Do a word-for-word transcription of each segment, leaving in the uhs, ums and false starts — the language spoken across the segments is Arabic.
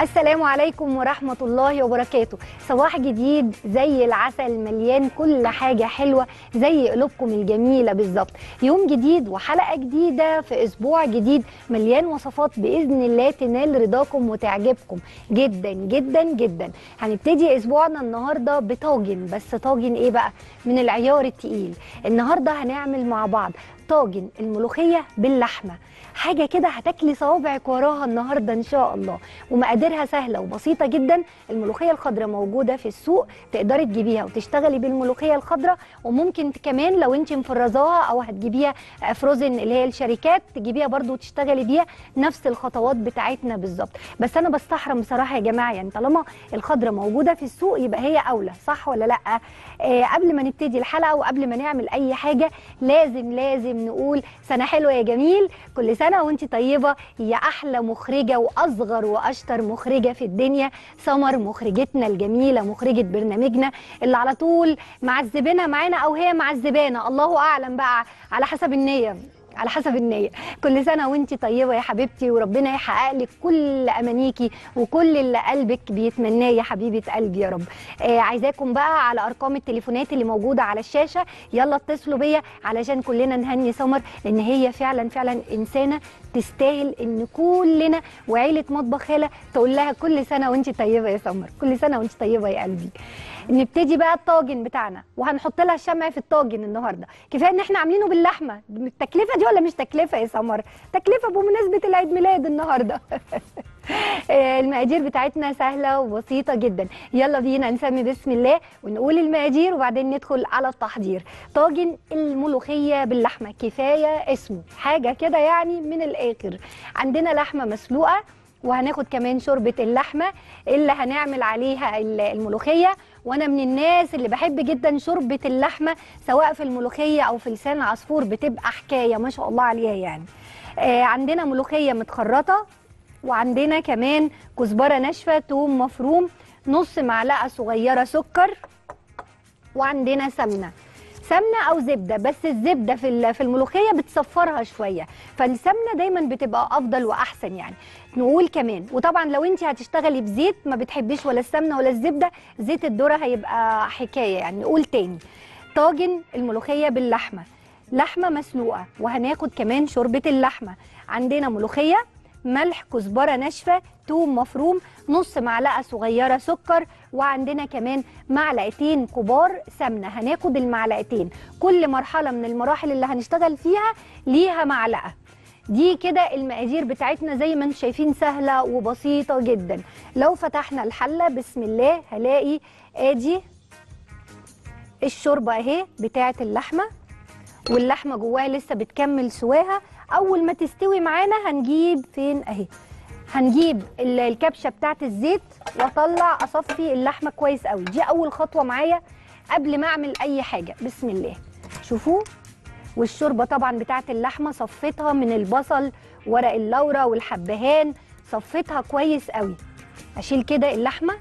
السلام عليكم ورحمة الله وبركاته. صباح جديد زي العسل، مليان كل حاجة حلوة زي قلوبكم الجميلة بالظبط. يوم جديد وحلقة جديدة في أسبوع جديد مليان وصفات بإذن الله تنال رضاكم وتعجبكم جدا جدا جدا. هنبتدي أسبوعنا النهاردة بطاجن، بس طاجن إيه بقى؟ من العيار التقيل. النهاردة هنعمل مع بعض طاجن الملوخية باللحمة، حاجة كده هتاكلي صوابعك وراها النهاردة إن شاء الله، ومقاديرها سهلة وبسيطة جدا. الملوخية الخضراء موجودة في السوق، تقدري تجيبيها وتشتغلي بالملوخية الخضراء، وممكن كمان لو انت مفرزاها أو هتجيبيها فروزن اللي هي الشركات تجيبيها برضو وتشتغلي بيها، نفس الخطوات بتاعتنا بالظبط. بس أنا بستحرم بصراحة يا جماعة، يعني طالما الخضراء موجودة في السوق يبقى هي أولى، صح ولا لأ؟ آه قبل ما نبتدي الحلقة وقبل ما نعمل أي حاجة لازم لازم نقول سنة حلوة يا جميل، كل سنة وانت طيبة. هي أحلى مخرجة وأصغر وأشطر مخرجة في الدنيا سمر، مخرجتنا الجميلة، مخرجة برنامجنا اللي على طول معذبنا معانا أو هي معذبانا، الله أعلم بقى، على حسب النية على حسب النية. كل سنة وانتي طيبة يا حبيبتي، وربنا يحقق لك كل أمانيكي وكل اللي قلبك بيتمناه يا حبيبة قلبي يا رب. آه عايزاكم بقى على أرقام التليفونات اللي موجودة على الشاشة، يلا اتصلوا بيا علشان كلنا نهني سمر، لأن هي فعلا فعلا إنسانة تستاهل إن كلنا وعيلة مطبخ خالة تقول لها كل سنة وانتي طيبة يا سمر، كل سنة وانتي طيبة يا قلبي. نبتدي بقى الطاجن بتاعنا، وهنحط لها الشمع في الطاجن النهارده. كفايه ان احنا عاملينه باللحمه، التكلفه دي ولا مش تكلفه يا سمر؟ تكلفه بمناسبه العيد ميلاد النهارده. المقادير بتاعتنا سهله وبسيطه جدا، يلا بينا نسمي بسم الله ونقول المقادير وبعدين ندخل على التحضير. طاجن الملوخيه باللحمه، كفايه اسمه حاجه كده يعني من الاخر. عندنا لحمه مسلوقه، وهناخد كمان شوربه اللحمه اللي هنعمل عليها الملوخيه. وانا من الناس اللي بحب جدا شوربه اللحمه سواء في الملوخيه او في لسان العصفور، بتبقى حكايه ما شاء الله عليها يعني. آه عندنا ملوخيه متخرطه، وعندنا كمان كزبره ناشفه، توم مفروم، نص معلقه صغيره سكر، وعندنا سمنه سمنه او زبده، بس الزبده في في الملوخيه بتصفرها شويه، فالسمنه دايما بتبقى افضل واحسن يعني. نقول كمان، وطبعا لو انت هتشتغلي بزيت ما بتحبيش ولا السمنه ولا الزبده، زيت الذره هيبقى حكايه يعني. نقول تاني، طاجن الملوخيه باللحمه، لحمه مسلوقه، وهناخد كمان شوربه اللحمه. عندنا ملوخيه، ملح، كزبره ناشفه، توم مفروم، نص معلقه صغيره سكر، وعندنا كمان معلقتين كبار سمنه. هناخد المعلقتين، كل مرحله من المراحل اللي هنشتغل فيها ليها معلقه. دي كده المقادير بتاعتنا زي ما انتم شايفين، سهله وبسيطه جدا. لو فتحنا الحله بسم الله هلاقي ادي الشوربه اهي بتاعه اللحمه، واللحمه جواها لسه بتكمل سواها. اول ما تستوي معانا هنجيب فين اهي، هنجيب الكبشه بتاعه الزيت واطلع اصفي اللحمه كويس قوي. دي اول خطوه معايا قبل ما اعمل اي حاجه. بسم الله، شوفوا. والشوربه طبعا بتاعه اللحمه صفيتها من البصل، ورق اللورا والحبهان، صفيتها كويس قوي. اشيل كده اللحمه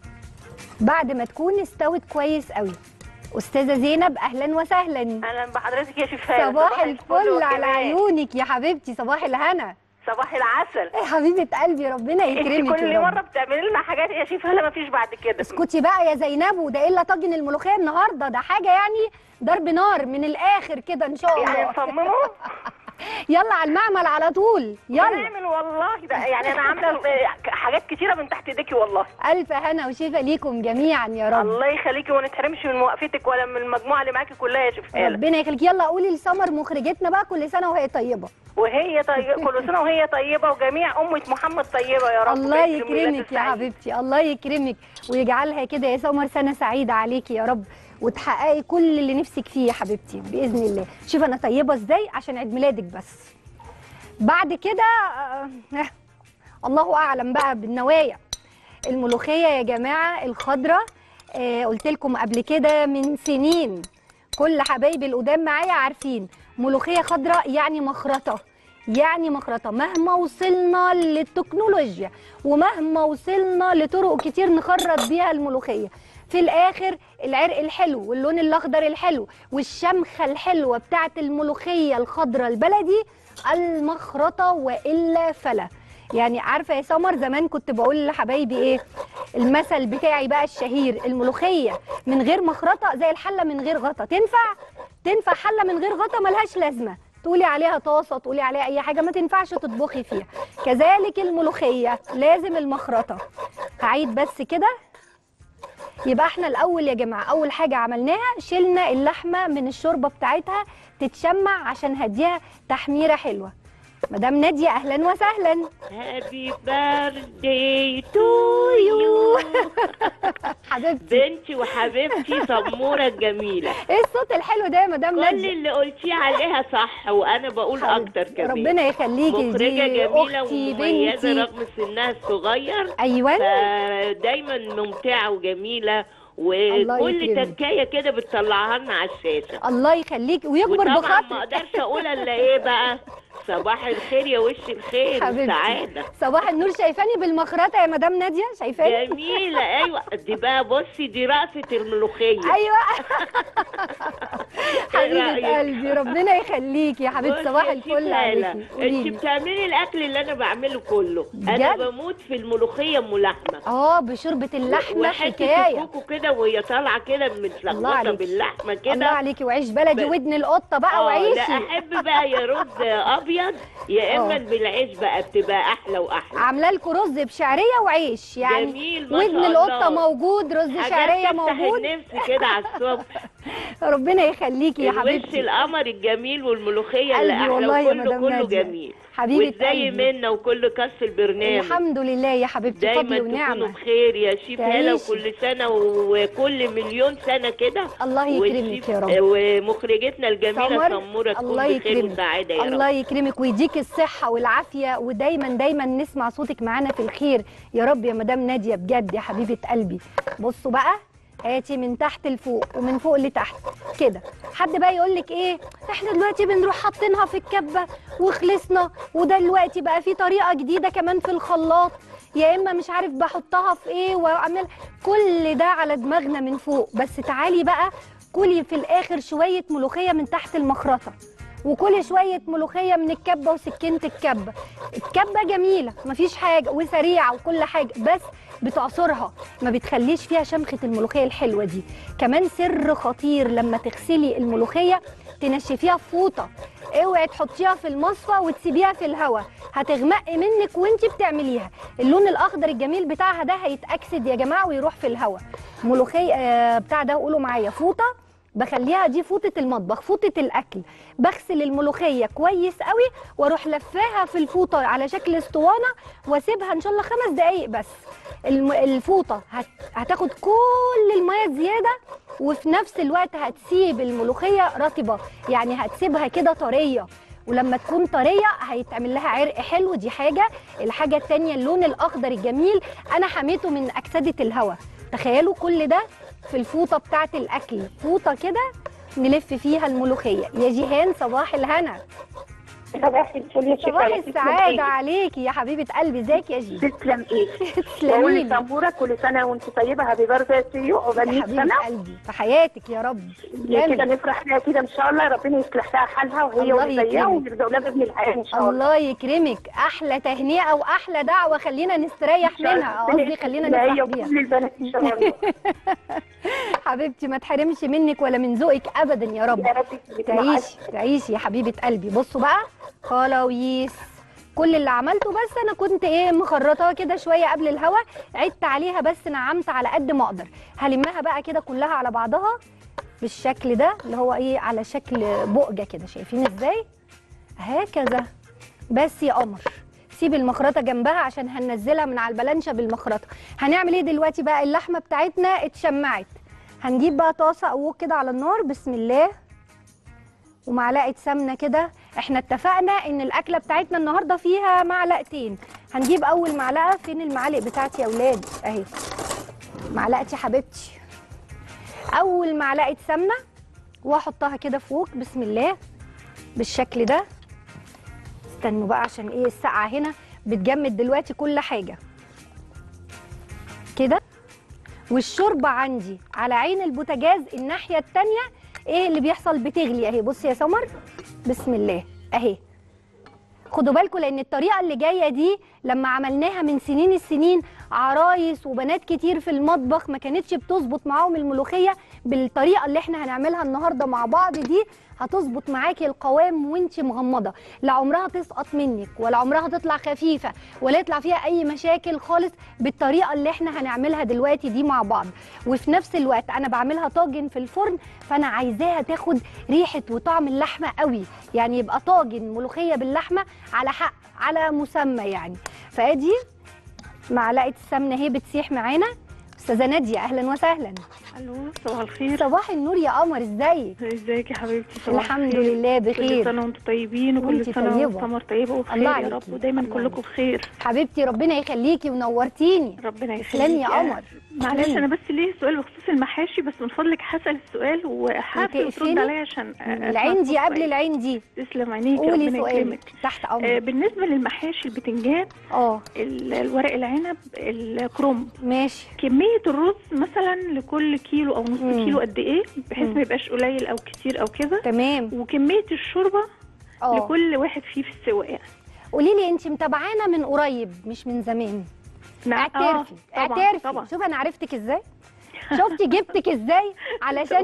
بعد ما تكون استوت كويس قوي. استاذه زينب اهلا وسهلا. اهلا بحضرتك يا شيف هاله. صباح, صباح الفل على عيونك يا حبيبتي، صباح الهنا، صباح العسل يا حبيبه قلبي، ربنا يكرمك. كل مره بتعملي لنا حاجات يا شيف هاله، مفيش بعد كده. اسكتي بقى يا زينب، وده الا طاجن الملوخيه النهارده، ده حاجه يعني ضرب نار من الاخر كده ان شاء الله. يعني نصممه يلا على المعمل على طول، يلا نعمل والله. ده يعني انا عامله حاجات كتيره من تحت ايديكي والله. الف هنا وشفا ليكم جميعا يا رب. الله يخليكي وما نتحرمش من وقفتك ولا من المجموعه اللي معاكي كلها يا شيف هاله. ربنا يخليكي. يلا قولي لسمر مخرجتنا بقى كل سنه وهي طيبه. وهي طيبه، كل سنه وهي طيبه، وجميع امه محمد طيبه يا رب. الله يكرمك يا حبيبتي، الله يكرمك ويجعلها كده يا سمر سنه سعيده عليكي يا رب، وتحققي كل اللي نفسك فيه يا حبيبتي باذن الله. شوف انا طيبه ازاي عشان عيد ميلادك بس. بعد كده آه الله اعلم بقى بالنوايا. الملوخيه يا جماعه الخضراء، آه قلت لكم قبل كده من سنين، كل حبايبي القدام معايا عارفين ملوخيه خضراء يعني مخرطه، يعني مخرطه. مهما وصلنا للتكنولوجيا ومهما وصلنا لطرق كتير نخرط بيها الملوخيه، في الاخر العرق الحلو واللون الاخضر الحلو والشمخه الحلوه بتاعت الملوخيه الخضراء البلدي المخرطه والا فلا. يعني عارفه يا سمر زمان كنت بقول لحبايبي ايه المثل بتاعي بقى الشهير، الملوخيه من غير مخرطه زي الحله من غير غطا. تنفع تنفع حله من غير غطا ملهاش لازمه، تقولي عليها طاسه تقولي عليها اي حاجه ما تنفعش تطبخي فيها. كذلك الملوخيه لازم المخرطه. هعيد بس كده. يبقى احنا الاول يا جماعه اول حاجه عملناها شلنا اللحمه من الشوربه بتاعتها تتشمع عشان هديها تحميره حلوه. مدام ناديه اهلا وسهلا. هابي بيرثداي تو يو حبيبتي بنتي وحبيبتي سموره الجميله. ايه الصوت الحلو ده يا مدام كل ناديه؟ اللي قلتيه عليها صح وانا بقول اكتر كمان. ربنا يخليكي. مخرجه دي جميله أختي ومميزه بنتي. رغم سنها الصغير. ايوه فدايما ممتعه وجميله الله وكل يكرمك. تكايه كده بتطلعها لنا على الشاشه. الله يخليكي ويكبر وطبعا ما بخاطرك. اقدرش اقول الا ايه بقى، صباح الخير يا وش الخير حبيبتي والسعاده. صباح النور. شايفاني بالمخرطه يا مدام ناديه؟ شايفاني جميلة أيوة. دي بقى بصي دي رأفة الملوخية. ايوه حبيبه رأيك؟ قلبي ربنا يخليكي يا حبيبتي. بصي صباح يا الفل شيخة عليكي. هلا، انت قوليلي. بتعملي الاكل اللي انا بعمله كله. بجد؟ انا بموت في الملوخيه ام لحمه. اه بشوربه اللحمه وحته حكايه. الكوكو كده وهي طالعه كده الله متلخبطه عليكي. باللحمه الله كده. عليكي. وعيش بلدي ب- ودن القطه بقى اه لا وعيشي. احب بقى يا رز ابيض يا اما اه. بالعيش بقى بتبقى احلى واحلى. عامله لكم رز بشعريه وعيش يعني. جميل ما شاء ودن القطه الله. موجود، رز حاجات شعريه تفتح موجود. النفس كده على الصبح. ربنا يخليكي يا الوش حبيبتي. القمر الجميل والملوخيه اللي قلبي احلى والله يا وكله مدام كله نادية. جميل. حبيبه وازاي قلبي. منا وكل كاس البرنامج. الحمد لله يا حبيبتي. دايما فضل تكونوا ونعمه. بخير يا شيف هلا، تعيشي. وكل سنه وكل مليون سنه كده. الله يكرمك يا رب. ومخرجتنا الجميله سمر سموره تكون الله بخير يكرمك. وسعاده يا رب. الله يكرمك ويديك الصحه والعافيه ودايما دايما نسمع صوتك معانا في الخير يا رب يا مدام ناديه بجد يا حبيبه قلبي. بصوا بقى هاتي من تحت لفوق ومن فوق لتحت كده. حد بقى يقول لك ايه احنا دلوقتي بنروح حاطينها في الكبه وخلصنا، وده دلوقتي بقى في طريقه جديده كمان في الخلاط، يا اما مش عارف بحطها في ايه واعمل كل ده على دماغنا من فوق. بس تعالي بقى كلي في الاخر شويه ملوخيه من تحت المخرطه، وكل شويه ملوخيه من الكبه وسكينه الكبه. الكبه جميله مفيش حاجه وسريعه وكل حاجه، بس بتعصرها ما بتخليش فيها شمخه الملوخيه الحلوه دي. كمان سر خطير لما تغسلي الملوخيه تنشفيها في فوطه، اوعي تحطيها في المصفى وتسيبيها في الهواء هتغمق منك وانت بتعمليها. اللون الاخضر الجميل بتاعها ده هيتاكسد يا جماعه ويروح في الهواء. ملوخيه آه بتاع ده قولوا معايا فوطه، بخليها دي فوطه المطبخ فوطه الاكل. بغسل الملوخيه كويس قوي واروح لفاها في الفوطه على شكل اسطوانه واسيبها ان شاء الله خمس دقائق بس. الم- الفوطه هت... هتاخد كل الميه الزياده وفي نفس الوقت هتسيب الملوخيه رطبه، يعني هتسيبها كده طريه، ولما تكون طريه هيتعمل لها عرق حلو. دي حاجه. الحاجه الثانيه اللون الاخضر الجميل انا حميته من اكسده الهواء. تخيلوا كل ده في الفوطه بتاعه الاكل، فوطه كده نلف فيها الملوخيه. يا جيهان صباح الهنا. صباح الفل يا شيخة. صباح تسلم السعاده إيدك. عليكي يا حبيبه قلبي. ازيك يا جي؟ تسلم ايدك. تسلمي بقول لي لسموره كل سنه وانت طيبه، هابي بيرثداي تو يو، يا عقبال مية حبيبه سنه. قلبي في حياتك يا رب. كده تسلمي. نفرح لها كده ان شاء الله، ربنا يصلح لها حالها وهي الله واللي زيها يكرمك. ويرزق لها بابن الحياه ان شاء الله. الله يكرمك. احلى تهنئه واحلى دعوه خلينا نستريح منها، قصدي خلينا لا هي نفرح بيها. وكل البنات ان شاء الله. حبيبتي ما تحرمش منك ولا من ذوقك ابدا يا رب. يا رب تعيشي تعيشي يا حبيبه قلبي. بصوا بقى خلاويص كل اللي عملته، بس انا كنت ايه مخرطاها كده شويه قبل الهوا، عدت عليها بس نعمت على قد ما اقدر. هلمها بقى كده كلها على بعضها بالشكل ده اللي هو ايه على شكل بقجه كده، شايفين ازاي؟ هكذا بس يا قمر. سيب المخرطه جنبها عشان هننزلها من على البلانشه بالمخرطه. هنعمل ايه دلوقتي بقى؟ اللحمه بتاعتنا اتشمعت، هنجيب بقى طاسه او كده على النار بسم الله ومعلقه سمنه كده. احنا اتفقنا ان الاكله بتاعتنا النهارده فيها معلقتين. هنجيب اول معلقه، فين المعالق بتاعتي يا اولاد؟ اهي معلقتي حبيبتي. اول معلقه سمنه واحطها كده فوق بسم الله بالشكل ده. استنوا بقى عشان ايه السقعه هنا بتجمد دلوقتي كل حاجه كده. والشوربه عندي على عين البوتاجاز الناحيه الثانيه. ايه اللي بيحصل؟ بتغلي اهي. بصي يا سمر بسم الله اهي. خدوا بالكم لان الطريقه اللي جايه دي لما عملناها من سنين السنين، عرايس وبنات كتير في المطبخ ما كانتش بتظبط معاهم الملوخيه بالطريقه اللي احنا هنعملها النهارده مع بعض دي. هتظبط معاكي القوام وانت مغمضه، لا عمرها تسقط منك ولا عمرها تطلع خفيفه ولا يطلع فيها اي مشاكل خالص بالطريقه اللي احنا هنعملها دلوقتي دي مع بعض. وفي نفس الوقت انا بعملها طاجن في الفرن، فانا عايزاها تاخد ريحه وطعم اللحمه قوي، يعني يبقى طاجن ملوخيه باللحمه على حق على مسمى يعني. فادي معلقه السمنه اهي بتسيح معانا. استاذه ناديه اهلا وسهلا. الو صباح الخير. صباح النور يا قمر، ازيك؟ ازيك يا حبيبتي؟ صباح الحمد الخير. لله بخير. كل سنه وانتم طيبين وكل وانتي سنه طيبة. وسمر طيبه وبخير الله يا عليكي. رب، ودايما الله كلكم بخير. حبيبتي ربنا يخليكي ونورتيني. ربنا يخليك. تسلمي يا قمر. معلش تسلمي. انا بس ليه سؤال بخصوص المحاشي، بس من فضلك هسال السؤال وحابه وتقفلي؟ ترد عليا عشان العين دي قبل العين دي. تسلم عينيكي قولي ربنا سؤالك يكرمك. تحت آه امرك. بالنسبه للمحاشي البتنجان، اه ال- الورق العنب، الكرنب، ماشي. كميه الرز مثلا لكل كيلو او نص مم. كيلو قد ايه، بحيث مم. ما يبقاش قليل او كتير او كده، تمام. وكميه الشوربه اه لكل واحد فيه في السوا يعني. قولي لي انت متابعانا من قريب مش من زمان. نعم. اعترفي آه، طبعاً، اعترفي. طبعا. شوف انا عرفتك ازاي، شفتي جبتك ازاي علشان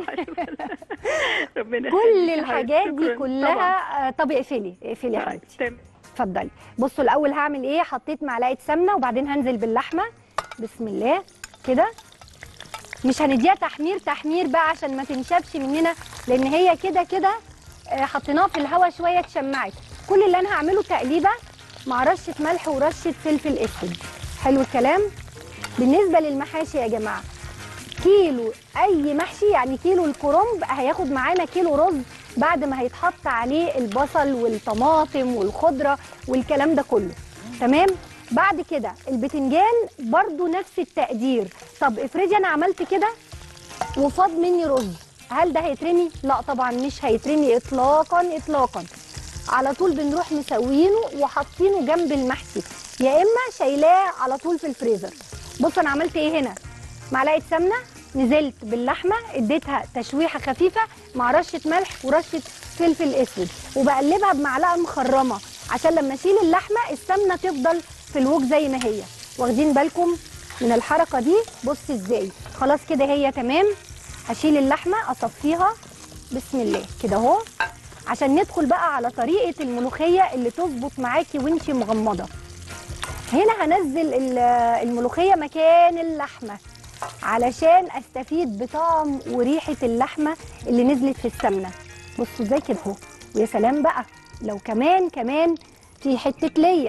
ربنا كل يخليك يا الحاجات حبيبتي. دي شكراً. كلها. آه، طب اقفلي اقفلي يا طبعاً. حبيبتي. تمام. اتفضلي. بصوا الاول هعمل ايه، حطيت معلقه سمنه وبعدين هنزل باللحمه. بسم الله كده. مش هنديها تحمير تحمير بقى عشان ما تنشفش مننا، لان هي كده كده آه، حطيناها في الهواء شويه اتشمعت. كل اللي انا هعمله تقليبه مع رشه ملح ورشه فلفل اسود. حلو الكلام. بالنسبه للمحاشي يا جماعه، كيلو اي محشي يعني كيلو الكرنب هياخد معانا كيلو رز بعد ما هيتحط عليه البصل والطماطم والخضره والكلام ده كله. تمام. بعد كده البتنجان برضو نفس التقدير. طب افرضي انا عملت كده وفاض مني رز، هل ده هيترمي؟ لا طبعا مش هيترمي اطلاقا اطلاقا. على طول بنروح مسوينه وحاطينه جنب المحشي، يا اما شايلاه على طول في الفريزر. بص انا عملت ايه هنا، معلقه سمنه نزلت باللحمه اديتها تشويحه خفيفه مع رشه ملح ورشه فلفل اسود، وبقلبها بمعلقه مخرمه عشان لما اشيل اللحمه السمنه تفضل في الوك زي ما هي. واخدين بالكم من الحركه دي؟ بص ازاي. خلاص كده هي تمام. هشيل اللحمه اصفيها بسم الله كده اهو، عشان ندخل بقى على طريقه الملوخيه اللي تظبط معاكي وانتي مغمضه. هنا هنزل الملوخيه مكان اللحمه علشان استفيد بطعم وريحه اللحمه اللي نزلت في السمنه. بصوا ازاي كده اهو. يا سلام بقى لو كمان كمان في حته ليا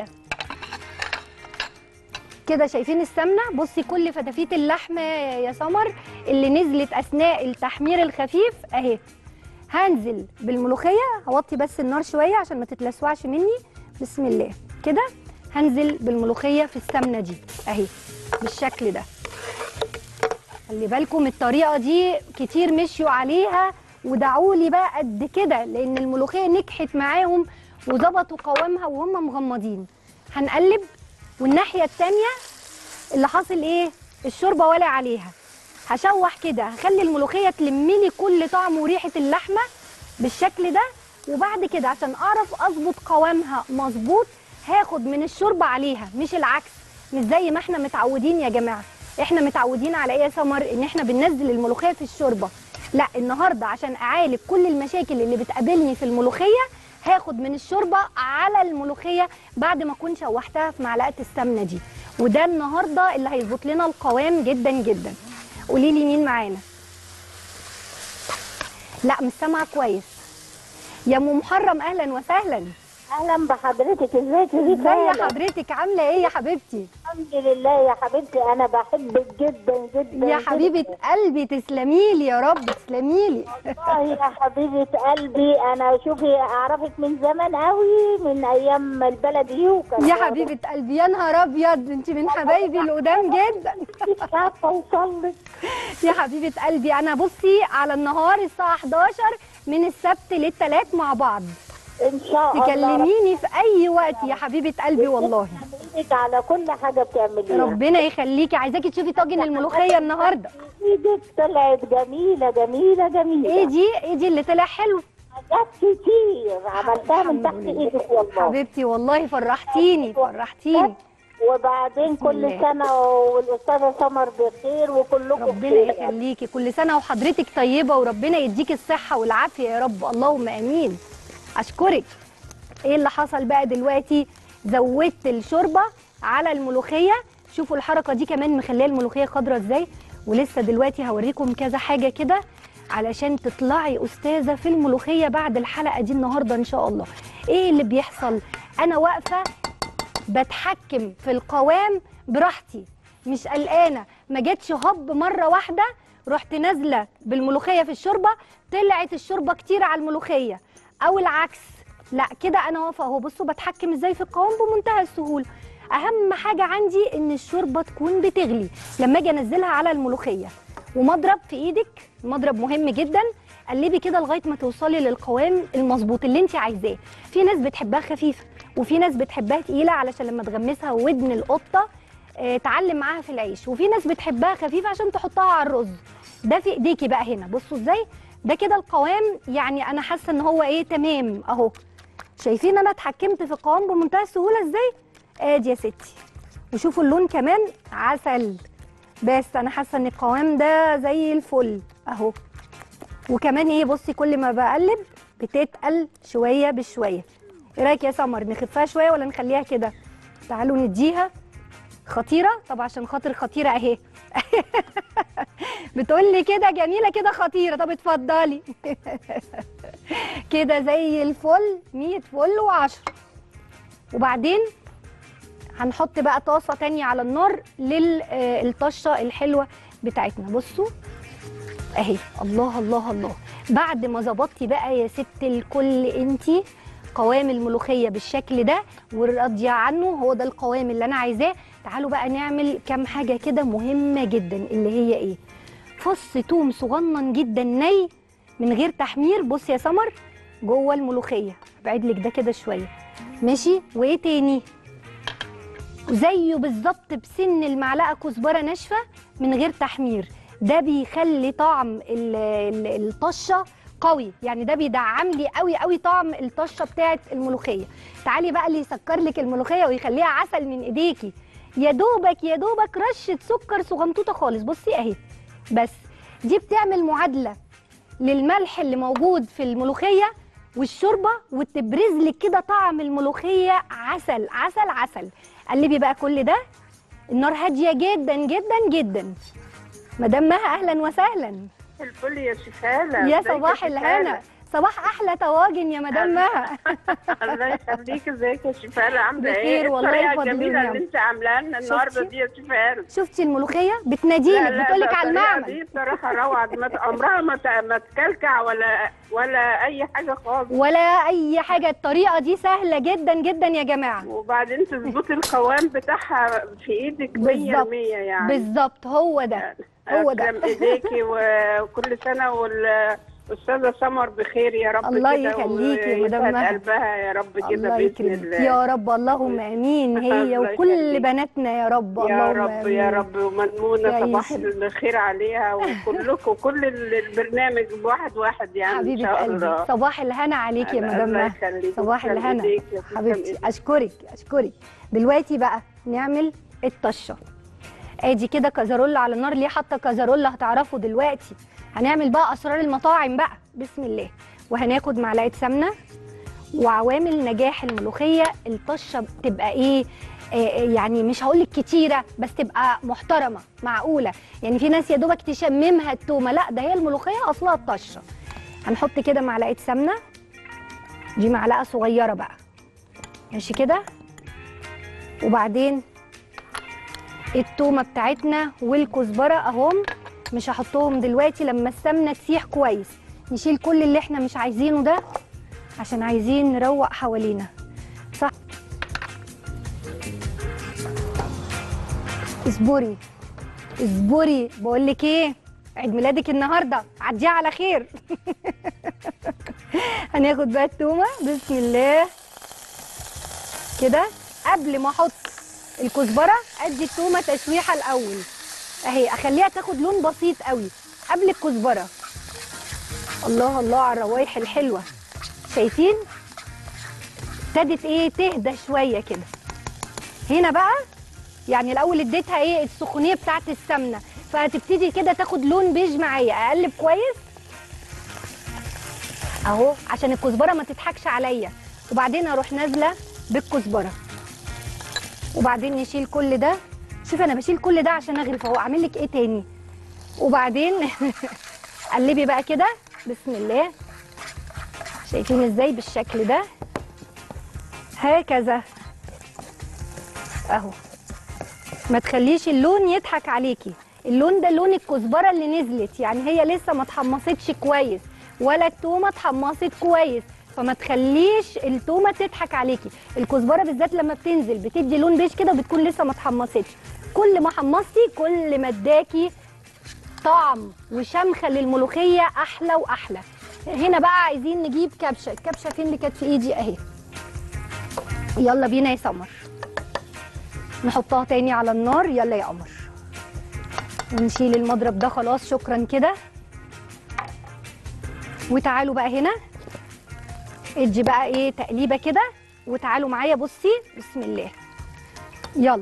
كده. شايفين السمنه؟ بصي كل فتافيت اللحمه يا سمر اللي نزلت اثناء التحمير الخفيف اهي. هنزل بالملوخيه، هوطي بس النار شويه عشان ما تتلسوعش مني. بسم الله كده. هنزل بالملوخيه في السمنه دي اهي بالشكل ده. خلي بالكم الطريقه دي كتير مشيوا عليها ودعوا لي بقى قد كده، لان الملوخيه نجحت معاهم وظبطوا قوامها وهم مغمضين. هنقلب، والناحيه الثانيه اللي حاصل ايه، الشوربه والع عليها. هشوح كده، هخلي الملوخيه تلملي كل طعم وريحه اللحمه بالشكل ده. وبعد كده عشان اعرف اظبط قوامها مظبوط هاخد من الشوربه عليها، مش العكس، مش زي ما احنا متعودين يا جماعه. احنا متعودين على ايه يا سمر؟ ان احنا بننزل الملوخيه في الشوربه. لا، النهارده عشان اعالج كل المشاكل اللي بتقابلني في الملوخيه هاخد من الشوربه على الملوخيه بعد ما اكون شوحتها في معلقه السمنه دي. وده النهارده اللي هيظبط لنا القوام جدا جدا. قولي لي مين معانا؟ لا مش سامعه كويس. يا ام محرم اهلا وسهلا. اهلا بحضرتك، ازيك يا ازي حضرتك؟ عامله ايه يا حبيبتي؟ الحمد لله يا حبيبتي، انا بحبك جدا جدا يا حبيبه جداً. قلبي تسلمي لي يا رب، تسلمي لي. والله يا حبيبه قلبي، انا شوفي اعرفك من زمان قوي، من ايام البلدي وكان يا حبيبه قلبي يا نهار ابيض، انت من حبايبي القدام جدا. مش عارفه اوصل لك. يا حبيبه قلبي انا بصي على النهار الساعه احداشر من السبت للثلاث مع بعض. ان شاء الله تكلميني في اي وقت يا حبيبه قلبي والله. بحبك على كل حاجه بتعمليها. ربنا يخليكي. عايزاكي تشوفي طاجن الملوخيه النهارده. ايدك طلعت جميله جميله جميله. ايه دي؟ ايه دي اللي طلع حلو؟ حاجات كتير عملتها من تحت الحمد لله. ايدك والله. حبيبتي والله فرحتيني فرحتيني. وبعدين كل الله. سنه والاستاذه سمر بخير وكلكم ربنا بخير. يخليكي، كل سنه وحضرتك طيبه وربنا يديكي الصحه والعافيه يا رب، اللهم امين. اشكرك. ايه اللي حصل بقى دلوقتي؟ زودت الشوربه على الملوخيه. شوفوا الحركه دي كمان مخليه الملوخيه خضرا ازاي. ولسه دلوقتي هوريكم كذا حاجه كده علشان تطلعي استاذه في الملوخيه بعد الحلقه دي النهارده ان شاء الله. ايه اللي بيحصل؟ انا واقفه بتحكم في القوام براحتي، مش قلقانه. ما جاتش هب مره واحده رحت نازله بالملوخيه في الشوربه طلعت الشوربه كتير على الملوخيه، او العكس. لا كده انا واقفه اهو. بصوا بتحكم ازاي في القوام بمنتهى السهوله. اهم حاجه عندي ان الشوربه تكون بتغلي لما اجي انزلها على الملوخيه. ومضرب في ايدك، مضرب مهم جدا. قلبي كده لغايه ما توصلي للقوام المظبوط اللي انت عايزاه. في ناس بتحبها خفيفه وفي ناس بتحبها تقيله علشان لما تغمسها ودن القطه آه تعلم معاها في العيش، وفي ناس بتحبها خفيفه عشان تحطها على الرز. ده في ايديكي بقى هنا. بصوا ازاي ده كده القوام. يعني انا حاسه ان هو ايه تمام اهو. شايفين انا اتحكمت في القوام بمنتهى السهوله ازاي؟ ادي يا ستي. وشوفوا اللون كمان عسل. بس انا حاسه ان القوام ده زي الفل اهو. وكمان ايه بصي كل ما بقلب بتتقل شويه بشويه. ايه رايك يا سمر نخفها شويه ولا نخليها كده؟ تعالوا نديها خطيره. طب عشان خاطر خطيره اهي. بتقول لي كده جميله كده خطيره. طب اتفضلي. كده زي الفل مية فل وعشرة. وبعدين هنحط بقى طاسه تانية على النار للطشه الحلوه بتاعتنا. بصوا اهي. الله الله الله. بعد ما ظبطتي بقى يا ست الكل انتي قوام الملوخيه بالشكل ده وراضيه عنه، هو ده القوام اللي انا عايزاه. تعالوا بقى نعمل كام حاجه كده مهمه جدا اللي هي ايه؟ فص توم صغنن جدا ني من غير تحمير. بصي يا سمر جوه الملوخيه. ابعد لك ده كده شويه ماشي. وايه تاني؟ زيه بالظبط بسن المعلقه كزبره ناشفه من غير تحمير. ده بيخلي طعم الطشه قوي، يعني ده بيدعم لي قوي قوي طعم الطشه بتاعه الملوخيه. تعالي بقى اللي يسكر لك الملوخيه ويخليها عسل من ايديكي، يا دوبك يا دوبك رشه سكر صغنطوطه خالص. بصي اهي. بس دي بتعمل معادله للملح اللي موجود في الملوخيه والشوربه وتبرز لك كده طعم الملوخيه عسل عسل عسل. قلبي بقى كل ده. النار هاديه جدا جدا جدا. مدام مها اهلا وسهلا. الفل يا شفالة. يا صباح الهنا. صباح احلى طواجن يا مدام مها. الله يخليك. ازيك يا شفالة عامله ايه؟ بخير والله. الطريقه بفضل الجميله الله. اللي انت عاملاها لنا النهارده دي يا شفالة. شفتي الملوخيه بتناديلك بتقول لك على المعمل. دي بصراحه روعه. عمرها ما ما تكلكع ولا ولا اي حاجه خالص ولا اي حاجه. الطريقه دي سهله جدا جدا يا جماعه. وبعدين تظبطي القوام بتاعها في ايدك مية بالمية يعني. بالظبط هو ده هو ده. أسلم ايديكي وكل سنه وال استاذه سمر بخير يا رب. الله يخليكي يا مدام مها. قلبها يا رب كده الله باذن الله يا رب. اللهم امين. هي وكل بناتنا يا رب. يا اللهم رب امين. يا رب. ومنمونه صباح الخير عليها وكلكم وكل البرنامج واحد واحد يعني. حبيبه ان شاء قلبي الله. صباح الهنا عليكي يا مدام مها. صباح الهنا حبيبتي. اشكرك اشكرك. دلوقتي بقى نعمل الطشه. ادي كده كزرولة على النار. ليه حاطه كزرولة؟ هتعرفوا دلوقتي. هنعمل بقى اسرار المطاعم بقى. بسم الله. وهناخد معلقه سمنه. وعوامل نجاح الملوخيه الطشه بتبقى ايه؟ آه يعني مش هقول لك كتيره بس تبقى محترمه معقوله. يعني في ناس يا دوبك تشممها التومه، لا ده هي الملوخيه اصلها الطشه. هنحط كده معلقه سمنه. دي معلقه صغيره بقى ماشي كده. وبعدين التومه بتاعتنا والكزبره اهم. مش هحطهم دلوقتي لما السمنه تسيح كويس. نشيل كل اللي احنا مش عايزينه ده عشان عايزين نروق حوالينا صح. اصبري اصبري بقول لك ايه، عيد ميلادك النهارده عديها على خير. هناخد بقى التومه. بسم الله كده. قبل ما احط الكزبره ادي التومه تشويحه الاول اهي. اخليها تاخد لون بسيط قوي قبل الكزبره. الله الله على الروايح الحلوه. شايفين ابتدت ايه تهدى شويه كده. هنا بقى يعني الاول اديتها ايه السخونيه بتاعت السمنه، فهتبتدي كده تاخد لون بيج معايا. اقلب كويس اهو عشان الكزبره ما تضحكش عليا، وبعدين اروح نازله بالكزبره، وبعدين نشيل كل ده. شوفي انا بشيل كل ده عشان اغرف اهو، اعمل لك ايه تاني؟ وبعدين قلبي بقى كده بسم الله. شايفين ازاي؟ بالشكل ده هكذا اهو. ما تخليش اللون يضحك عليكي، اللون ده لون الكزبره اللي نزلت، يعني هي لسه ما اتحمصتش كويس ولا التومه اتحمصت كويس، فما تخليش التومه تضحك عليكي. الكزبره بالذات لما بتنزل بتدي لون بيج كده وبتكون لسه ما اتحمصتش. كل ما حمصتي كل ما اداكي طعم وشمخه للملوخيه احلى واحلى. هنا بقى عايزين نجيب كبشه، الكبشه فين اللي كانت في ايدي؟ اهي. يلا بينا يا سمر نحطها تاني على النار. يلا يا قمر، ونشيل المضرب ده خلاص شكرا كده. وتعالوا بقى هنا ادي بقى ايه تقليبه كده، وتعالوا معايا بصي بسم الله. يلا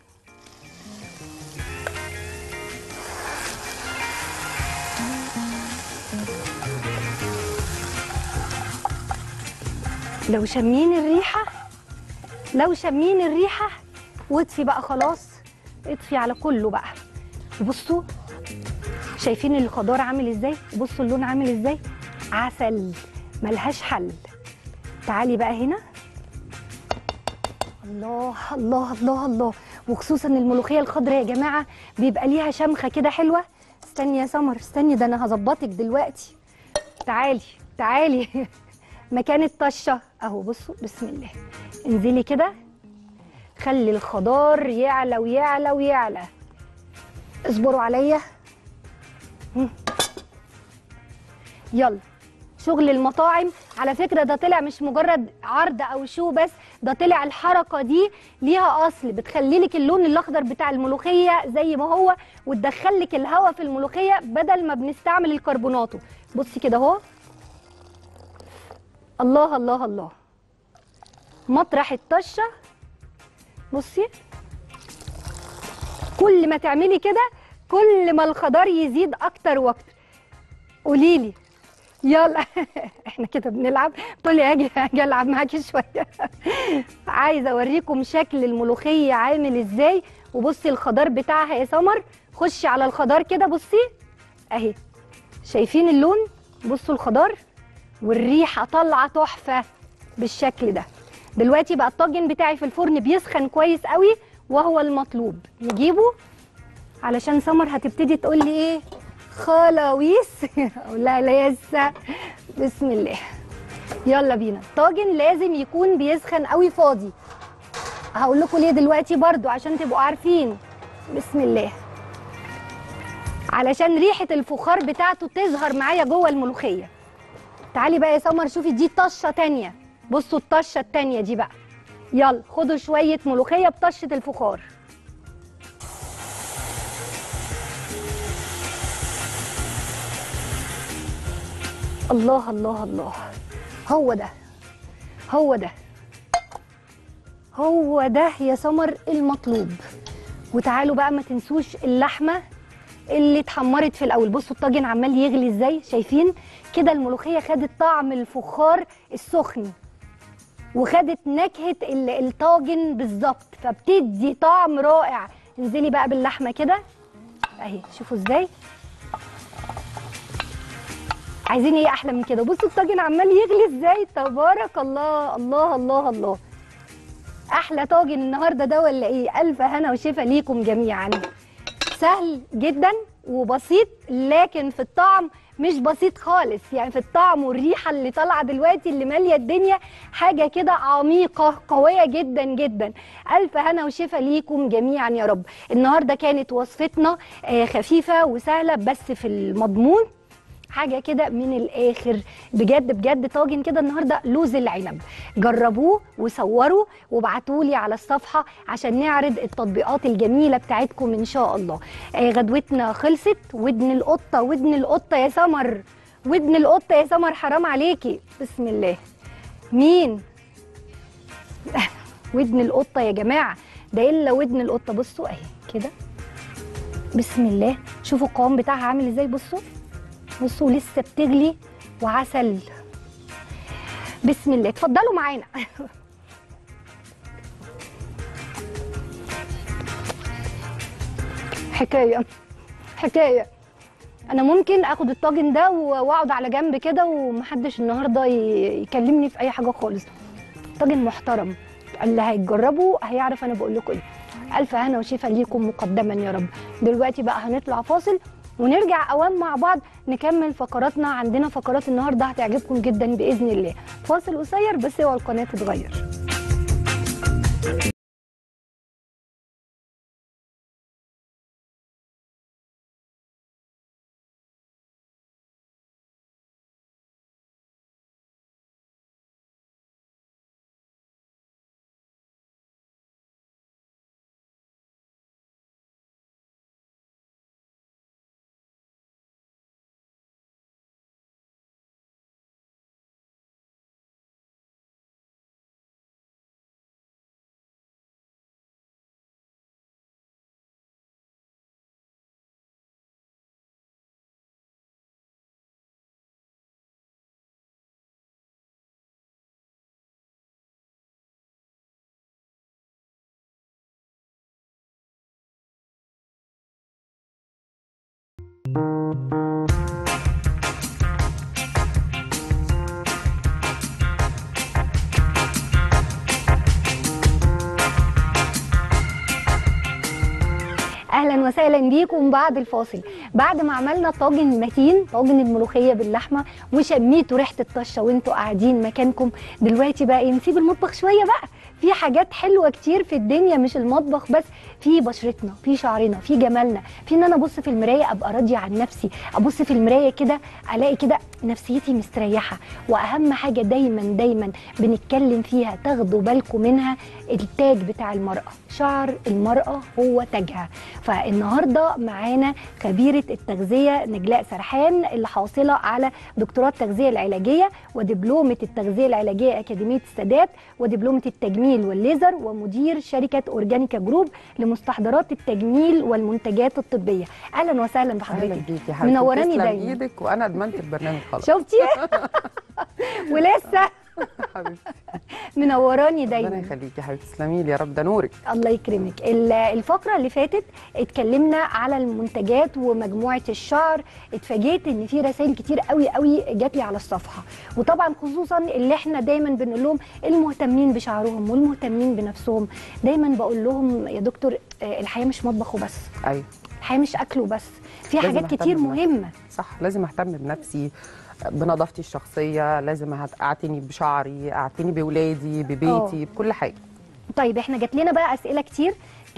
لو شامين الريحه، لو شامين الريحه واطفي بقى خلاص، اطفي على كله بقى. بصوا شايفين الخضار عامل ازاي؟ بصوا اللون عامل ازاي؟ عسل ملهاش حل. تعالي بقى هنا. الله الله الله الله. وخصوصا الملوخيه الخضراء يا جماعه بيبقى ليها شمخه كده حلوه. استني يا سمر استني، ده انا هظبطك دلوقتي. تعالي تعالي مكان الطشه اهو. بصوا بسم الله، انزلي كده خلي الخضار يعلى ويعلى ويعلى. اصبروا عليا. يلا شغل المطاعم على فكره ده طلع مش مجرد عرض او شو بس، ده طلع الحركه دي ليها اصل، بتخلي لك اللون الاخضر بتاع الملوخيه زي ما هو، وتدخل لك الهواء في الملوخيه بدل ما بنستعمل الكربوناتو. بصي كده اهو. الله الله الله. مطرح الطشه بصي، كل ما تعملي كده كل ما الخضار يزيد اكتر واكتر. قولي لي يلا احنا كده بنلعب، تقولي هاجي هاجي العب معاكي شويه. عايزه اوريكم شكل الملوخيه عامل ازاي. وبصي الخضار بتاعها يا سمر، خشي على الخضار كده بصي اهي. شايفين اللون؟ بصوا الخضار والريحه طالعه تحفه بالشكل ده. دلوقتي بقى الطاجن بتاعي في الفرن بيسخن كويس قوي وهو المطلوب نجيبه، علشان سمر هتبتدي تقول لي ايه خلاويص. اقول لها لسه. بسم الله يلا بينا. الطاجن لازم يكون بيسخن قوي فاضي. هقول لكم ليه دلوقتي برضو عشان تبقوا عارفين. بسم الله، علشان ريحه الفخار بتاعته تظهر معايا جوه الملوخيه. تعالي بقى يا سمر شوفي دي طشه تانيه. بصوا الطشه التانيه دي بقى. يلا خدوا شويه ملوخيه بطشه الفخار. الله الله الله. هو ده هو ده هو ده يا سمر المطلوب. وتعالوا بقى ما تنسوش اللحمه اللي اتحمرت في الاول. بصوا الطاجن عمال يغلي ازاي، شايفين كده الملوخيه خدت طعم الفخار السخن وخدت نكهه الطاجن بالظبط، فبتدي طعم رائع. انزلي بقى باللحمه كده اهي. شوفوا ازاي، عايزين ايه احلى من كده؟ بصوا الطاجن عمال يغلي ازاي، تبارك الله الله الله الله. احلى طاجن النهارده ده ولا ايه؟ الف هنا وشفا ليكم جميعا. سهل جدا وبسيط، لكن في الطعم مش بسيط خالص. يعني في الطعم والريحه اللي طالعه دلوقتي اللي ماليه الدنيا حاجه كده عميقه قويه جدا جدا. الف هنا وشفا ليكم جميعا يا رب. النهارده كانت وصفتنا خفيفه وسهله بس في المضمون حاجه كده من الاخر. بجد بجد طاجن كده النهارده لوز العنب. جربوه وصوروا وابعتوا لي على الصفحه عشان نعرض التطبيقات الجميله بتاعتكم ان شاء الله. آه غدوتنا خلصت. ودن القطه ودن القطه يا سمر، ودن القطه يا سمر حرام عليكي. بسم الله. مين؟ ودن القطه يا جماعه ده الا ودن القطه. بصوا اهي كده، بسم الله. شوفوا القوام بتاعها عامل ازاي، بصوا بصوا لسه بتغلي وعسل. بسم الله، اتفضلوا معانا. حكايه حكايه. انا ممكن اخد الطاجن ده واقعد على جنب كده ومحدش النهارده يكلمني في اي حاجه خالص. طاجن محترم، اللي هيجربه هيعرف انا بقول لكم ايه. الف هنا وشفا ليكم مقدما يا رب. دلوقتي بقى هنطلع فاصل ونرجع اوام مع بعض نكمل فقراتنا. عندنا فقرات النهارده هتعجبكم جدا باذن الله. فاصل قصير بس اوعى القناه تتغير. اهلا وسهلا بيكم بعد الفاصل. بعد ما عملنا طاجن متين، طاجن الملوخيه باللحمه، وشميتوا ريحه الطشه وانتوا قاعدين مكانكم، دلوقتي بقى إيه؟ نسيب المطبخ شويه بقى. في حاجات حلوه كتير في الدنيا، مش المطبخ بس، في بشرتنا، في شعرنا، في جمالنا، في ان انا ابص في المرايه ابقى راضيه عن نفسي، ابص في المرايه كده الاقي كده نفسيتي مستريحه. واهم حاجه دايما دايما بنتكلم فيها تاخدوا بالكم منها، التاج بتاع المراه. شعر المراه هو تاجها. فالنهارده معانا خبيره التغذيه نجلاء سرحان، اللي حاصله على دكتوراه التغذيه العلاجيه ودبلومه التغذيه العلاجيه اكاديميه السادات ودبلومه التجميل والليزر، ومدير شركه اورجانيكا جروب لمستحضرات التجميل والمنتجات الطبيه. اهلا وسهلا بحضرتك. اهلا بيكي يا حبيبتي، منوراني دايما. ايدك وانا ادمنت البرنامج خلاص. شفتي؟ ولسه حبيبتي منوراني دايما. ربنا يخليكي يا حبيبتي، تسلمي لي يا رب، ده نورك. الله يكرمك. الفقره اللي فاتت اتكلمنا على المنتجات ومجموعه الشعر. اتفاجئت ان في رسائل كتير قوي قوي جات لي على الصفحه، وطبعا خصوصا اللي احنا دايما بنقول لهم المهتمين بشعرهم والمهتمين بنفسهم. دايما بقول لهم يا دكتور الحياه مش مطبخ وبس. ايوه، الحياه مش اكل وبس، في حاجات كتير مهمه. صح، لازم اهتم بنفسي، بنظافتي الشخصيه، لازم اعتني بشعري، اعتني باولادي، ببيتي، أوه. بكل حاجه. طيب احنا جات لنا بقى اسئله كتير،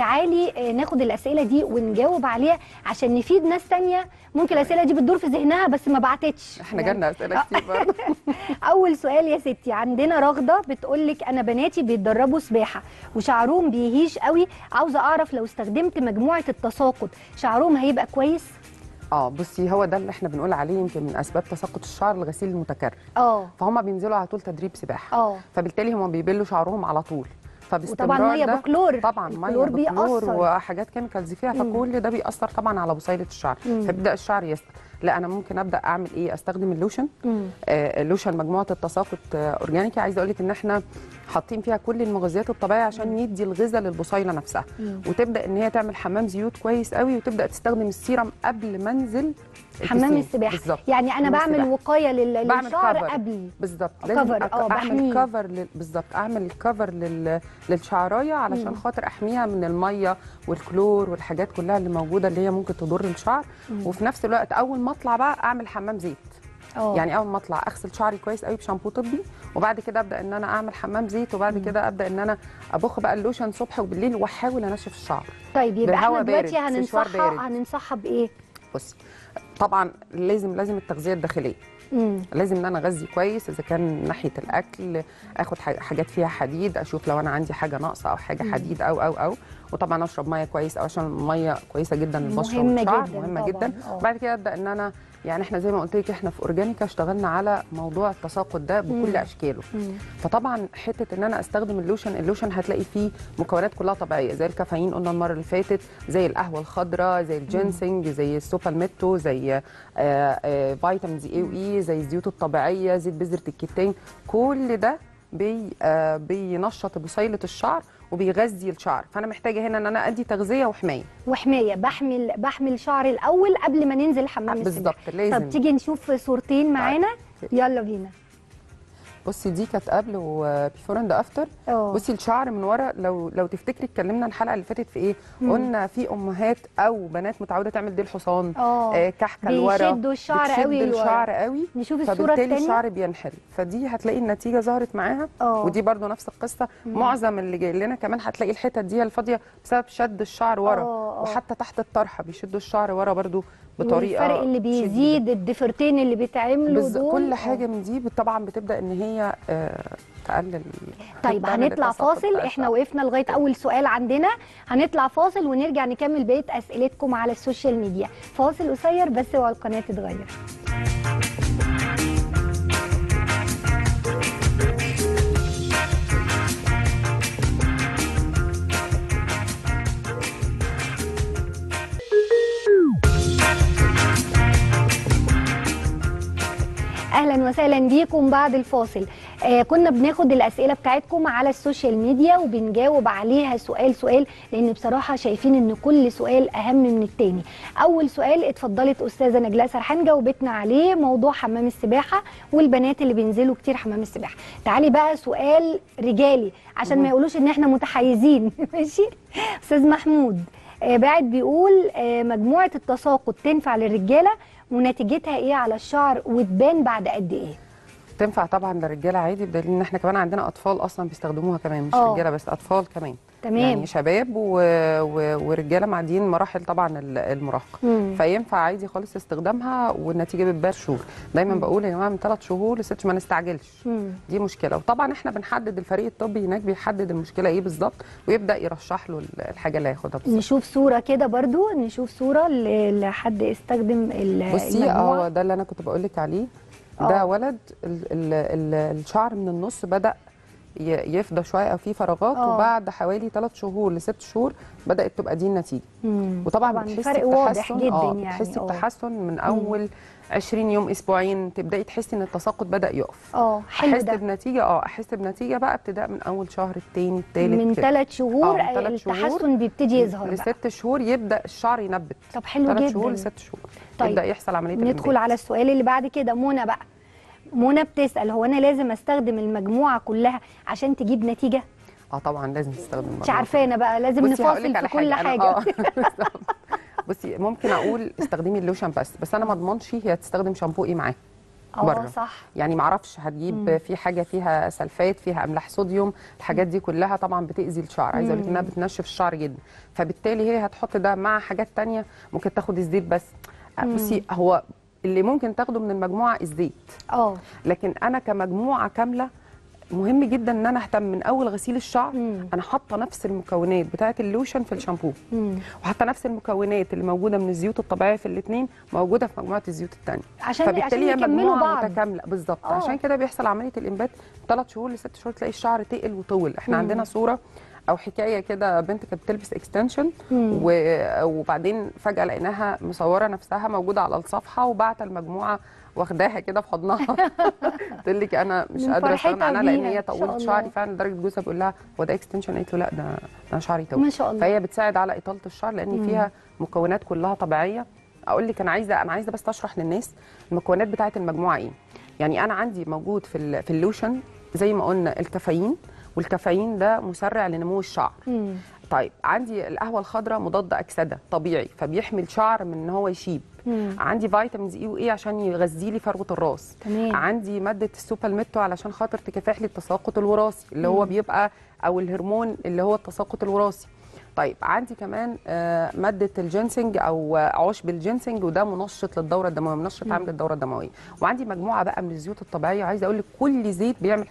تعالي ناخد الاسئله دي ونجاوب عليها عشان نفيد ناس ثانيه ممكن الاسئله دي بتدور في ذهنها بس ما بعتتش. احنا جالنا اسئله كتير برضه. اول سؤال يا ستي، عندنا رغده بتقول لك انا بناتي بيتدربوا سباحه وشعرهم بيهيش قوي، عاوزه اعرف لو استخدمت مجموعه التساقط شعرهم هيبقى كويس؟ اه بصي، هو ده اللي احنا بنقول عليه يمكن من اسباب تساقط الشعر، الغسيل المتكرر. اه فهم بينزلوا على طول تدريب سباحه، اه فبالتالي هم بيبلوا شعرهم على طول. وطبعا ميه بكلور، طبعا ميه بكلور وحاجات كيميكالز فيها، فكل ده بيأثر طبعا على بصيله الشعر، فيبدا الشعر يسقط. لا انا ممكن ابدا اعمل ايه؟ استخدم اللوشن. آه اللوشن مجموعه التساقط آه اورجانيكا، عايزه اقول لك ان احنا حاطين فيها كل المغذيات الطبيعيه عشان يدي الغذاء للبصيله نفسها. مم. وتبدا ان هي تعمل حمام زيوت كويس قوي، وتبدا تستخدم السيرم قبل ما انزل حمام السباحه. بالزبط. يعني انا بعمل السباحة. وقايه للشعر قبل بالظبط، كفر اه اعمل كفر لل... بالظبط، اعمل كفر لل... للشعرايه علشان مم. خاطر احميها من الميه والكلور والحاجات كلها اللي موجوده اللي هي ممكن تضر الشعر. مم. وفي نفس الوقت اول ما اطلع بقى اعمل حمام زيت. أوه. يعني اول ما اطلع اغسل شعري كويس قوي بشامبو طبي، وبعد كده ابدا ان انا اعمل حمام زيت، وبعد كده ابدا ان انا ابخ بقى اللوشن صبح وبالليل، واحاول انشف الشعر. طيب يبقى احنا دلوقتي هننصحها هننصحها بايه؟ بصي طبعا لازم لازم التغذيه الداخليه. مم. لازم ان انا اغذي كويس، اذا كان من ناحيه الاكل اخد حاجات فيها حديد، اشوف لو انا عندي حاجه ناقصه او حاجه مم. حديد او او او وطبعا اشرب ميه كويس، او عشان الميه كويسه جدا للبشره والشعر، مهمه جدا. وبعد كده ابدا ان انا يعني احنا زي ما قلت لك احنا في اورجانيكا اشتغلنا على موضوع التساقط ده بكل مم. اشكاله. مم. فطبعا حته ان انا استخدم اللوشن، اللوشن هتلاقي فيه مكونات كلها طبيعيه زي الكافيين قلنا المره اللي فاتت، زي القهوه الخضراء، زي الجينسينج، زي السوبالميتو، زي آه آه فيتامينز اي واي، زي الزيوت الطبيعيه، زيت بذره الكتان. كل ده بي آه بينشط بصيله الشعر وبيغذي الشعر. فانا محتاجه هنا ان انا ادي تغذيه وحمايه وحمايه. بحمل بحمل شعري الاول قبل ما ننزل حمام السباحه. بالظبط لازم. طب تيجي نشوف صورتين معانا. يلا بينا. بصي دي كانت قبل وبيفور اند افتر. اه بصي الشعر من ورا، لو لو تفتكري اتكلمنا الحلقه اللي فاتت في ايه؟ مم. قلنا في امهات او بنات متعوده تعمل ديل حصان، اه آه كحكه لورا، بيشدوا الشعر بتشد قوي لورا. الشعر قوي، نشوف الصوره فبالتالي الثانيه. الشعر بينحل. فدي هتلاقي النتيجه ظهرت معاها. اه ودي برضو نفس القصه. مم. معظم اللي جاي لنا كمان هتلاقي الحتت دي الفاضيه بسبب شد الشعر ورا. اه وحتى تحت الطرحه بيشدوا الشعر ورا برضو بطريقه الفرق اللي بيزيد شديدة. الضفيرتين اللي بيتعملوا بز... دول. كل حاجه من دي طبعا بتبدا ان هي آه تقلل. طيب تعمل هنطلع التساقط فاصل. بتاع احنا الشعر. وقفنا لغايه اول سؤال عندنا. هنطلع فاصل ونرجع نكمل بقيه اسئلتكم على السوشيال ميديا. فاصل قصير بس اوعى القناه تتغير. اهلا وسهلا بيكم بعد الفاصل. آه كنا بناخد الاسئله بتاعتكم على السوشيال ميديا وبنجاوب عليها سؤال سؤال، لان بصراحه شايفين ان كل سؤال اهم من التاني. اول سؤال اتفضلت استاذه نجلاء سرحان جاوبتنا عليه، موضوع حمام السباحه والبنات اللي بينزلوا كتير حمام السباحه. تعالي بقى سؤال رجالي عشان ما يقولوش ان احنا متحيزين. ماشي. استاذ محمود آه باعت بيقول آه مجموعه التساقط تنفع للرجاله ونتيجتها ايه على الشعر وتبان بعد قد ايه؟ تنفع طبعا للرجاله عادي، بدليل ان احنا كمان عندنا اطفال اصلا بيستخدموها كمان، مش أوه. رجاله بس، اطفال كمان. تمام. يعني شباب و... و... ورجاله معديين مراحل طبعا المراهقه. مم. فينفع عادي خالص استخدامها والنتيجه بتبان شهور. دايما مم. بقول يا جماعه من ثلاث شهور لست ما نستعجلش. مم. دي مشكله. وطبعا احنا بنحدد، الفريق الطبي هناك بيحدد المشكله ايه بالظبط ويبدا يرشح له الحاجه اللي هياخدها بالظبط. نشوف صوره كده برضو، نشوف صوره لحد استخدم المجموعه. بصي اه ده اللي انا كنت بقول لك عليه. ده أوه. ولد ال ال ال الشعر من النص بدا يفضى شويه او في فراغات. أوه. وبعد حوالي ثلاث شهور لست شهور بدات تبقى دي النتيجه. مم. وطبعا طبعا بتحسي فرق واضح جدا آه يعني. بتحسي بتحسن من اول مم. عشرين يوم اسبوعين تبداي تحسي ان التساقط بدا يقف. اه حلو. احس ده بنتيجه اه احس بنتيجه بقى ابتداء من اول شهر، الثاني، الثالث، من ثلاث شهور. آه التحسن بيبتدي يظهر لست شهور يبدا الشعر ينبت. طب حلو جدا. ثلاث شهور لست شهور. طيب يبدا يحصل عمليه ندخل الانبات. على السؤال اللي بعد كده. منى بقى منى بتسال هو انا لازم استخدم المجموعه كلها عشان تجيب نتيجه؟ اه طبعا لازم تستخدم المجموعه. مش عارفانا بقى لازم نفاصل في كل حاجه. آه. بصي ممكن اقول استخدمي اللوشن بس بس انا ما اضمنش هي تستخدم شامبو ايه معاه. اه صح. يعني ما اعرفش هتجيب مم. في حاجه فيها سلفات، فيها املاح صوديوم، الحاجات دي كلها طبعا بتاذي الشعر. عايزه اقول لك انها بتنشف الشعر جدا. فبالتالي هي هتحط ده مع حاجات ثانيه، ممكن تاخد الزيت بس. مم. بصي هو اللي ممكن تاخده من المجموعه الزيت. اه لكن انا كمجموعه كامله مهم جدا ان انا اهتم من اول غسيل الشعر. مم. انا حاطه نفس المكونات بتاعه اللوشن في الشامبو، وحاطه نفس المكونات اللي موجوده من الزيوت الطبيعيه في الاثنين موجوده في مجموعه الزيوت الثانيه. عشان فبالتالي عشان هي مجموعه بعض. متكامله بالظبط. عشان كده بيحصل عمليه الانبات ثلاث شهور لست شهور تلاقي الشعر تقل وطول. احنا مم. عندنا صوره او حكايه كده، بنت كانت بتلبس اكستنشن وبعدين فجاه لقيناها مصوره نفسها موجوده على الصفحه وبعت المجموعه واخداها كده في حضنها. تقول لك انا مش قادره استغنى عنها لان هي طولت شعري فعلا لدرجه جوزها بيقول لها هو ده اكستنشن؟ قالت له لا ده انا شعري طول. ما شاء الله. فهي بتساعد على اطاله الشعر لان مم. فيها مكونات كلها طبيعيه. اقول لك انا عايزه انا عايزه بس اشرح للناس المكونات بتاعه المجموعه ايه. يعني انا عندي موجود في في اللوشن زي ما قلنا الكافيين، والكافيين ده مسرع لنمو الشعر. مم. طيب عندي القهوه الخضراء مضاد اكسده طبيعي فبيحمي الشعر من ان هو يشيب. مم. عندي فيتامينز اي واي عشان يغذي لي فروه الراس. تمام. عندي ماده السوبالميتو علشان خاطر تكافح لي التساقط الوراثي اللي مم. هو بيبقى او الهرمون اللي هو التساقط الوراثي. طيب عندي كمان آه ماده الجينسينج او عشب الجينسينج وده منشط للدوره الدمويه، منشط عامل الدوره الدمويه. وعندي مجموعه بقى من الزيوت الطبيعيه. عايزه اقول لك كل زيت بيعمل حاجه.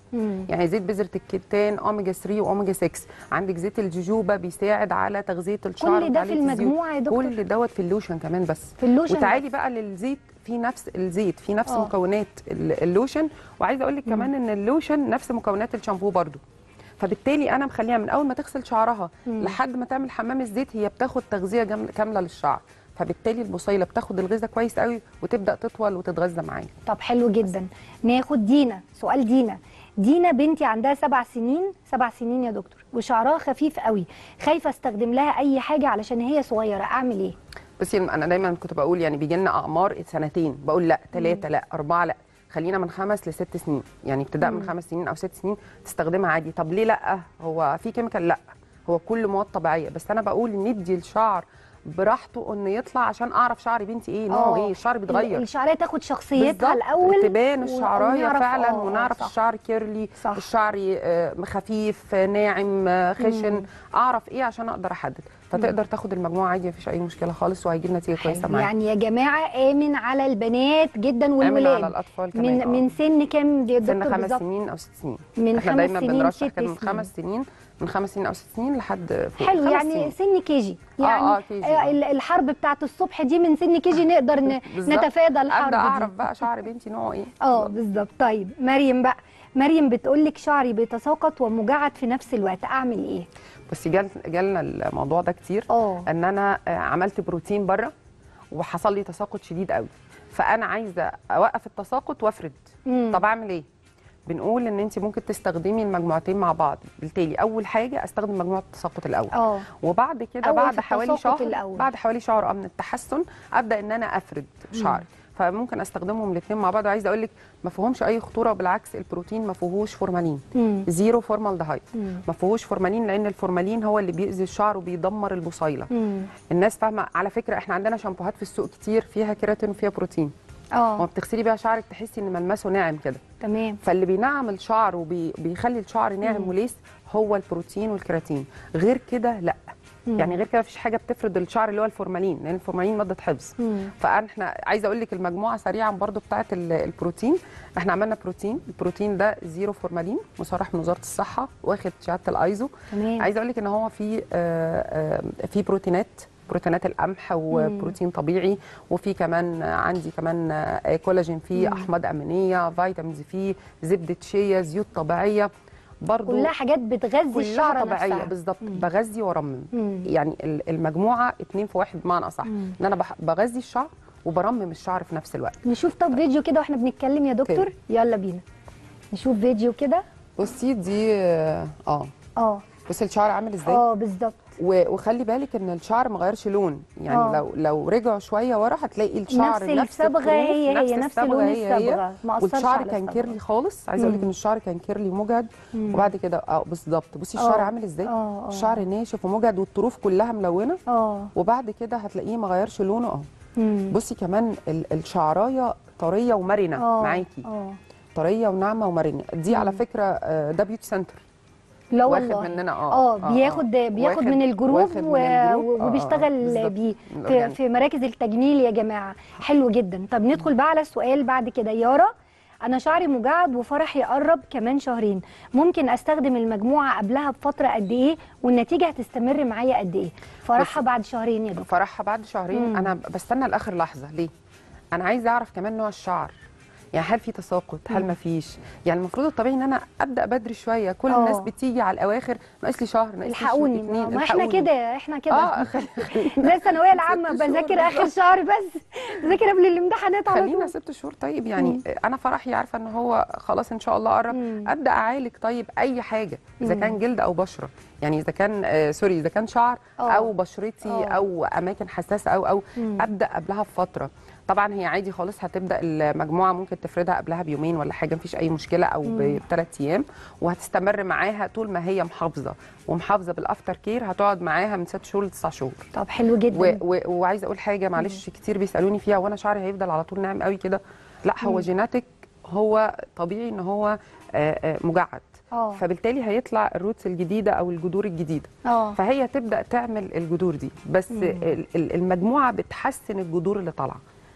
مم. يعني زيت بذره الكتان اوميجا ثلاثة واوميجا ستة، عندك زيت الجوجوبا بيساعد على تغذيه الشعر كل ده في وتعلية الزيوت. المجموعه يا دكتور؟ كل دوت في اللوشن كمان بس. في اللوشن وتعالي بس. بقى للزيت، في نفس الزيت في نفس أوه. مكونات ال- اللوشن. وعايزه اقول لك كمان ان اللوشن نفس مكونات الشامبو برضو، فبالتالي انا مخليها من اول ما تغسل شعرها مم. لحد ما تعمل حمام الزيت هي بتاخد تغذيه جم- كامله للشعر، فبالتالي البصيله بتاخد الغذاء كويس قوي وتبدا تطول وتتغذى معايا. طب حلو جدا. ناخد دينا. سؤال دينا. دينا بنتي عندها سبع سنين، سبع سنين يا دكتور، وشعرها خفيف قوي، خايفه استخدم لها اي حاجه علشان هي صغيره، اعمل ايه؟ بصي انا دايما كنت بقول يعني بيجي لنا اعمار سنتين، بقول لا ثلاثه لا اربعه لا، خلينا من خمس لست سنين، يعني ابتداء من خمس سنين او ست سنين تستخدمها عادي. طب ليه لا؟ هو في كيميكال؟ لا، هو كل مواد طبيعيه، بس انا بقول ندي الشعر براحته انه يطلع عشان اعرف شعر بنتي ايه نوعه آه. ايه. الشعر بيتغير، الشعريه تاخد شخصيتها بالظبط. الاول، تبان و- الشعرايه ونعرف- فعلا، آه، آه، ونعرف صح. الشعر كيرلي، صح. الشعر آه، خفيف آه، ناعم آه، خشن، مم. اعرف ايه عشان اقدر احدد. فتقدر تاخد المجموعه عادي مفيش اي مشكله خالص، وهيجي لنا نتيجه كويسه معاك. يعني يا جماعه امن على البنات جدا آمن والولاد. على الاطفال كمان. من آه. من سن كام يا سن دكتور خمس بالظبط؟ سنين او ست سنين. من احنا خمس دايما سنين بنرشح ست كده من سنين. خمس سنين، من خمس سنين او ست سنين لحد فوق حلو، خمس يعني سنين. سن كيجي آه، يعني آه، كيجي، آه. ال- الحرب بتاعت الصبح دي من سن كيجي نقدر ن- بالظبط. نتفادى الحرب ابدا دي. اعرف بقى شعر بنتي نوعه ايه. اه بالظبط. طيب مريم بقى، مريم بتقول لك شعري بيتساقط ومجعد في نفس الوقت، اعمل ايه؟ بس جال جالنا الموضوع ده كتير، اه ان انا آه، عملت بروتين بره وحصل لي تساقط شديد قوي، فانا عايزه اوقف التساقط وافرد. مم. طب اعمل ايه؟ بنقول ان انت ممكن تستخدمي المجموعتين مع بعض. بالتالي اول حاجه استخدم مجموعه التساقط الاول، اه وبعد كده أول بعد في حوالي التساقط شهر الأول. بعد حوالي شهر اه من التحسن ابدا ان انا افرد شعري. فممكن استخدمهم الاثنين مع بعض. وعايزه اقول لك ما فيهمش اي خطوره، بالعكس البروتين ما فيهوش فورمالين، مم. زيرو فورمالدهايد، مم. ما فيهوش فورمالين، لان الفورمالين هو اللي بيأذي الشعر وبيدمر البصيله. مم. الناس فاهمه. على فكره احنا عندنا شامبوهات في السوق كتير فيها كيراتين وفيها بروتين، وما اه بتغسلي بيها شعرك تحسي ان ملمسه ناعم كده. تمام. فاللي بينعم الشعر وبيخلي الشعر ناعم مم. وليس هو البروتين والكيراتين، غير كده لا. مم. يعني غير كده مفيش حاجه بتفرد الشعر اللي هو الفورمالين، لان الفورمالين ماده حفظ. مم. فاحنا عايزه اقول لك المجموعه سريعا برضو بتاعه ال- البروتين. احنا عملنا بروتين، البروتين ده زيرو فورمالين، مصرح من وزاره الصحه، واخد شهاده الايزو. تمام. عايزه اقول لك ان هو في آه، آه، في بروتينات، بروتينات القمح وبروتين طبيعي، وفي كمان عندي كمان آه، كولاجين فيه، احماض امينيه، فيتامينز فيه، زبده شيا، زيوت طبيعيه برضو، كلها حاجات بتغذي كلها الشعر طبيعيه نفسها. بالظبط. مم. بغذي وارمم، مم. يعني ال- المجموعه اتنين في واحد بمعنى اصح، مم. ان انا بح- بغذي الشعر وبرمم الشعر في نفس الوقت. نشوف طب فيديو كده واحنا بنتكلم يا دكتور. أوكي. يلا بينا نشوف فيديو كده. بصي دي اه اه بصي الشعر عامل ازاي، اه بالظبط. و- وخلي بالك ان الشعر ما غيرش لون، يعني آه. لو لو رجعوا شويه ورا هتلاقي الشعر نفس الصبغه الحروف، هي هي، نفس لون هي هي. الصبغه، ما اثرش والشعر على كان الصبغة. كيرلي خالص. عايزه اقول لك مم. ان الشعر كان كيرلي مجهد، مم. وبعد كده اه بالظبط بصي الشعر آه. عامل ازاي، آه، آه. الشعر ناشف ومجهد والطروف كلها ملونه، اه وبعد كده هتلاقيه ما غيرش لونه اهو. مم. بصي كمان ال- الشعرايه طريه ومرنه آه، معاكي، اه طريه وناعمه ومرنه. دي على فكره آه، ده بيوتي سنتر لا واخد والله. مننا اه اه بياخد بياخد من الجروب واخد من و- الجروب. آه، وبيشتغل بالظبط. بيه في, الأورجانيك. في مراكز التجميل يا جماعه. حلو جدا. طب ندخل بقى على السؤال بعد كده. يارا، انا شعري مجعد وفرحي قرب كمان شهرين، ممكن استخدم المجموعه قبلها بفتره قد ايه والنتيجه هتستمر معايا قد ايه؟ فرحها بعد شهرين يا دكتور. فرحها بعد شهرين. مم. انا بستنى لاخر لحظه. ليه؟ انا عايزه اعرف كمان نوع الشعر، يعني هل في تساقط، هل ما فيش. يعني المفروض الطبيعي ان انا ابدا بدري شويه. كل آه. الناس بتيجي على الاواخر ناقص لي شهر، ناقص لي الحقوني، اتنين، ما ما احنا الحقوني. كده احنا كده اه خلي- زي الثانويه العامه ست شهور بذاكر اخر شهر بس، بذاكر قبل الامتحانات على خلينا طول. ست شهور. طيب يعني مم. انا فرحي عارفه ان هو خلاص ان شاء الله قرب، مم. ابدا اعالج. طيب اي حاجه، اذا مم. كان جلد او بشره، يعني اذا كان آه سوري اذا كان شعر آه. او بشرتي آه. او اماكن حساسه او او مم. ابدا قبلها بفتره. طبعا هي عادي خالص، هتبدا المجموعه ممكن تفردها قبلها بيومين ولا حاجه، مفيش اي مشكله، او بثلاث ايام، وهتستمر معاها طول ما هي محافظه ومحافظه بالافتر كير. هتقعد معاها من ست شهور لتسع شهور. طب حلو جدا. و- و- وعايزه اقول حاجه معلش، كتير بيسالوني فيها، وانا شعري هيفضل على طول ناعم قوي كده؟ لا، هو جيناتيك، هو طبيعي ان هو آه، آه، مجعد، اه فبالتالي هيطلع الروتس الجديده او الجذور الجديده، اه فهي تبدا تعمل الجذور دي. بس ال- ال- المجموعه بتحسن الجذور اللي طالعه،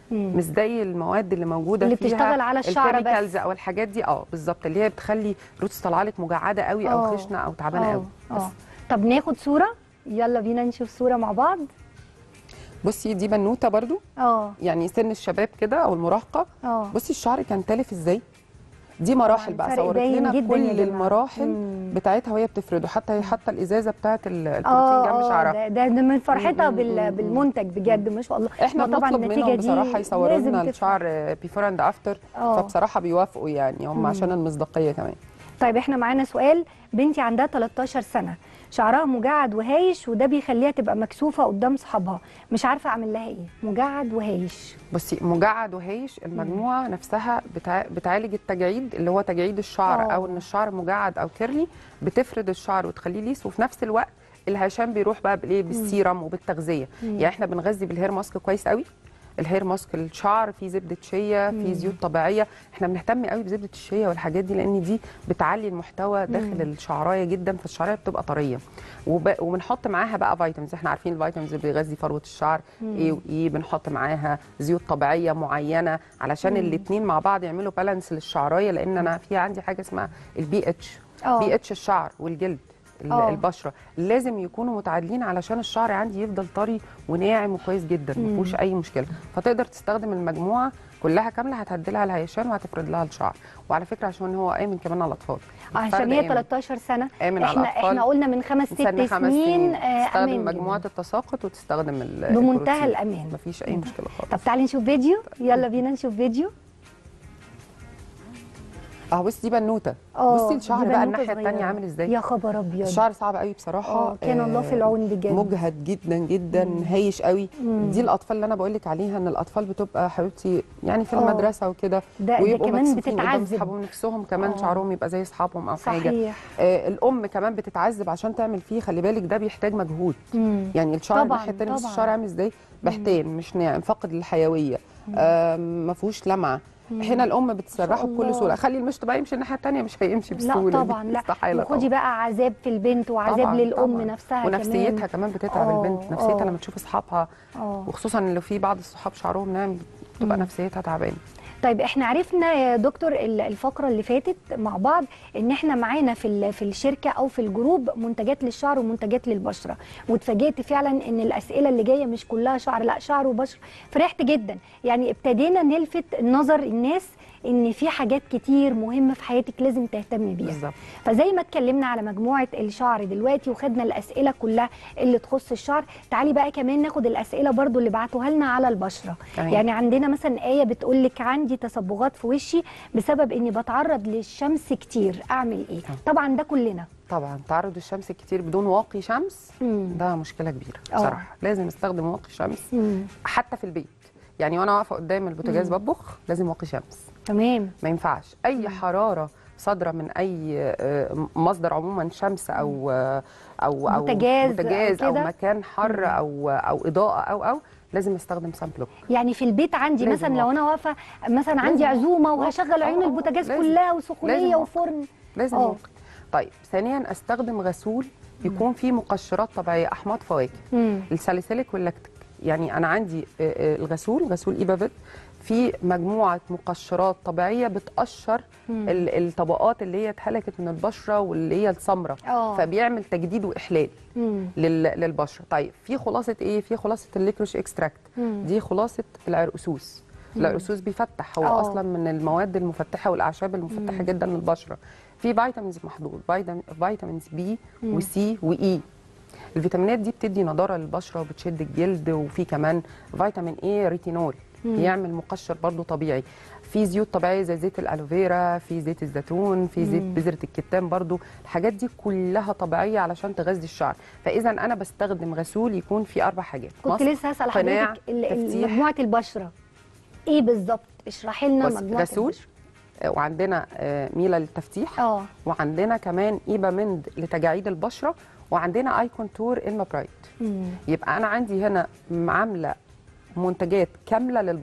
مم. مش زي المواد اللي موجوده اللي فيها بتشتغل على الشعر الكيميكالز بس. او الحاجات دي. اه بالظبط، اللي هي بتخلي روتس طالعه لك مجعده قوي او آه. خشنه او تعبانه قوي. بس اه طب ناخد صوره، يلا بينا نشوف صوره مع بعض. بصي دي بنوته برضو اه يعني سن الشباب كده او المراهقه. اه بصي الشعر كان تالف ازاي. دي مراحل بقى، فرق صورت باين لنا جداً يا كل جماعة. المراحل مم. بتاعتها وهي بتفرده، حتى حتى الازازه بتاعت ال- البروتين اه جنب اه شعرها. ده, ده ده من فرحتها مم، بال مم، بالمنتج بجد ما شاء الله. احنا ما طبعا بنطلب النتيجه منهم دي بصراحه يصوروا لازم لنا تفرح. الشعر بيفور اند افتر، اه فبصراحه بيوافقوا يعني هم عشان المصداقيه كمان. طيب احنا معانا سؤال. بنتي عندها تلتاشر سنه، شعرها مجعد وهايش وده بيخليها تبقى مكسوفه قدام صحابها، مش عارفه اعمل لها ايه. مجعد وهايش. بصي مجعد وهايش المجموعه مم. نفسها بتع... بتعالج التجاعيد اللي هو تجاعيد الشعر أوه. او ان الشعر مجعد او كيرلي، بتفرد الشعر وتخليه ليس، وفي نفس الوقت الهشام بيروح بقى بالايه بالسيرم وبالتغذيه. مم. يعني احنا بنغذي بالهير ماسك كويس قوي. الهير ماسك الشعر فيه زبده شيا، فيه زيوت طبيعيه، احنا بنهتم قوي بزبده الشيا والحاجات دي لان دي بتعلي المحتوى داخل مم. الشعرايه جدا، فالشعرايه بتبقى طريه. وب... وبنحط معاها بقى فيتامينز، احنا عارفين الفيتامينز اللي بيغذي فروه الشعر ايه وايه، بنحط معاها زيوت طبيعيه معينه علشان الاثنين مع بعض يعملوا بالانس للشعرايه، لان انا في عندي حاجه اسمها البي اتش، بي اتش الشعر والجلد أوه. البشره لازم يكونوا متعادلين علشان الشعر عندي يفضل طري وناعم وكويس جدا ما فيهوش اي مشكله. فتقدر تستخدم المجموعه كلها كامله، هتعدلها الهيشان وهتفرد لها الشعر. وعلى فكره عشان هو امن كمان على الاطفال، عشان هي تلتاشر سنه. آمن احنا على احنا قلنا من خمس ست سنين, سنين آه تستخدم مجموعه جداً. التساقط وتستخدم بمنتهى الامان، مفيش اي مشكله خالص. طب تعالي نشوف فيديو، يلا بينا نشوف فيديو. اه بصي دي بنوته، بصي الشعر بقى الناحيه الثانيه عامل ازاي. يا خبر ابيض، الشعر صعب قوي بصراحه. اه كان الله في العون بجد، مجهد جدا جدا، مم. هايش قوي. مم. دي الاطفال اللي انا بقول لك عليها، ان الاطفال بتبقى حبيبتي يعني في أوه. المدرسه وكده ويبقوا كمان بتتعذب اصحابهم نفسهم كمان أوه. شعرهم يبقى زي اصحابهم او صحيح. حاجه. آه الام كمان بتتعذب عشان تعمل فيه، خلي بالك ده بيحتاج مجهود. مم. يعني الشعر الناحيه الثانيه، بس الشعر عامل ازاي، بحتان مش ناعم، فاقد للحيويه، آه ما فيهوش لمعه. هنا الام بتسرحه بكل سهوله، خلي المشط بقى يمشي الناحيه الثانيه مش هيمشي بسهوله. لا طبعا لا، وخدي بقى عذاب في البنت وعذاب طبعًا للام طبعًا. نفسها ونفسيتها كمان, كمان بتتعب. أوه. البنت نفسيتها أوه. لما تشوف اصحابها، وخصوصا لو في بعض الصحاب شعرهم ناعم بتبقى نفسيتها تعبانه. طيب احنا عرفنا يا دكتور الفقره اللي فاتت مع بعض ان احنا معانا في في الشركه او في الجروب منتجات للشعر ومنتجات للبشره، واتفاجئت فعلا ان الاسئله اللي جايه مش كلها شعر، لا شعر وبشره. فرحت جدا، يعني ابتدينا نلفت نظر الناس ان في حاجات كتير مهمه في حياتك لازم تهتمي بيها بالظبط. فزي ما اتكلمنا على مجموعه الشعر دلوقتي وخدنا الاسئله كلها اللي تخص الشعر، تعالي بقى كمان ناخد الاسئله برضو اللي بعتوها لنا على البشره. أيه. يعني عندنا مثلا ايه بتقول لك عندي تصبغات في وشي بسبب اني بتعرض للشمس كتير، اعمل ايه؟ أه. طبعا ده كلنا طبعا تعرض الشمس كتير بدون واقي شمس مم. ده مشكله كبيره بصراحه. لازم استخدم واقي شمس مم. حتى في البيت. يعني وانا واقفه قدام البوتاجاز بطبخ لازم واقي شمس. تمام. ما ينفعش اي مم. حراره صادره من اي مصدر عموما، شمس او او او بوتاجاز, بوتاجاز او, أو مكان حر مم. او او اضاءه او او لازم استخدم سان بلوك. يعني في البيت عندي مثلا لو انا واقفه مثلا عندي عزومه وهشغل عيون البوتاجاز كلها وسخونيه وفرن، لازم واقي. طيب ثانيا استخدم غسول يكون فيه مقشرات طبيعيه، احماض فواكه، الساليسيليك واللاكتيك. يعني انا عندي الغسول غسول ايبافيت في مجموعه مقشرات طبيعيه بتقشر الطبقات اللي هي اتهلكت من البشره واللي هي السمراء، فبيعمل تجديد واحلال للبشره. طيب في خلاصه ايه؟ في خلاصه الليكروش اكستراكت، دي خلاصه العرقسوس. العرقسوس بيفتح، هو أوه. اصلا من المواد المفتحه والاعشاب المفتحه مم. جدا للبشره. في فيتامينز محظوظ، فيتامينز بي وسي واي. الفيتامينات دي بتدي نضاره للبشره وبتشد الجلد. وفي كمان فيتامين اي ريتينول بيعمل مقشر برضو طبيعي. في زيوت طبيعيه زي زيت الالوفيرا، في زيت الزيتون، في زيت بذره الكتان برضو. الحاجات دي كلها طبيعيه علشان تغذي الشعر. فاذا انا بستخدم غسول يكون فيه اربع حاجات. كنت لسه هسال حضرتك مجموعه البشره ايه بالظبط؟ اشرحي لنا مجموعه غسول البشرة. وعندنا ميلا للتفتيح، اه وعندنا كمان ايبامند لتجاعيد البشره، وعندنا اي كونتور الما برايت. يبقى انا عندي هنا عامله منتجات كامله للبشره.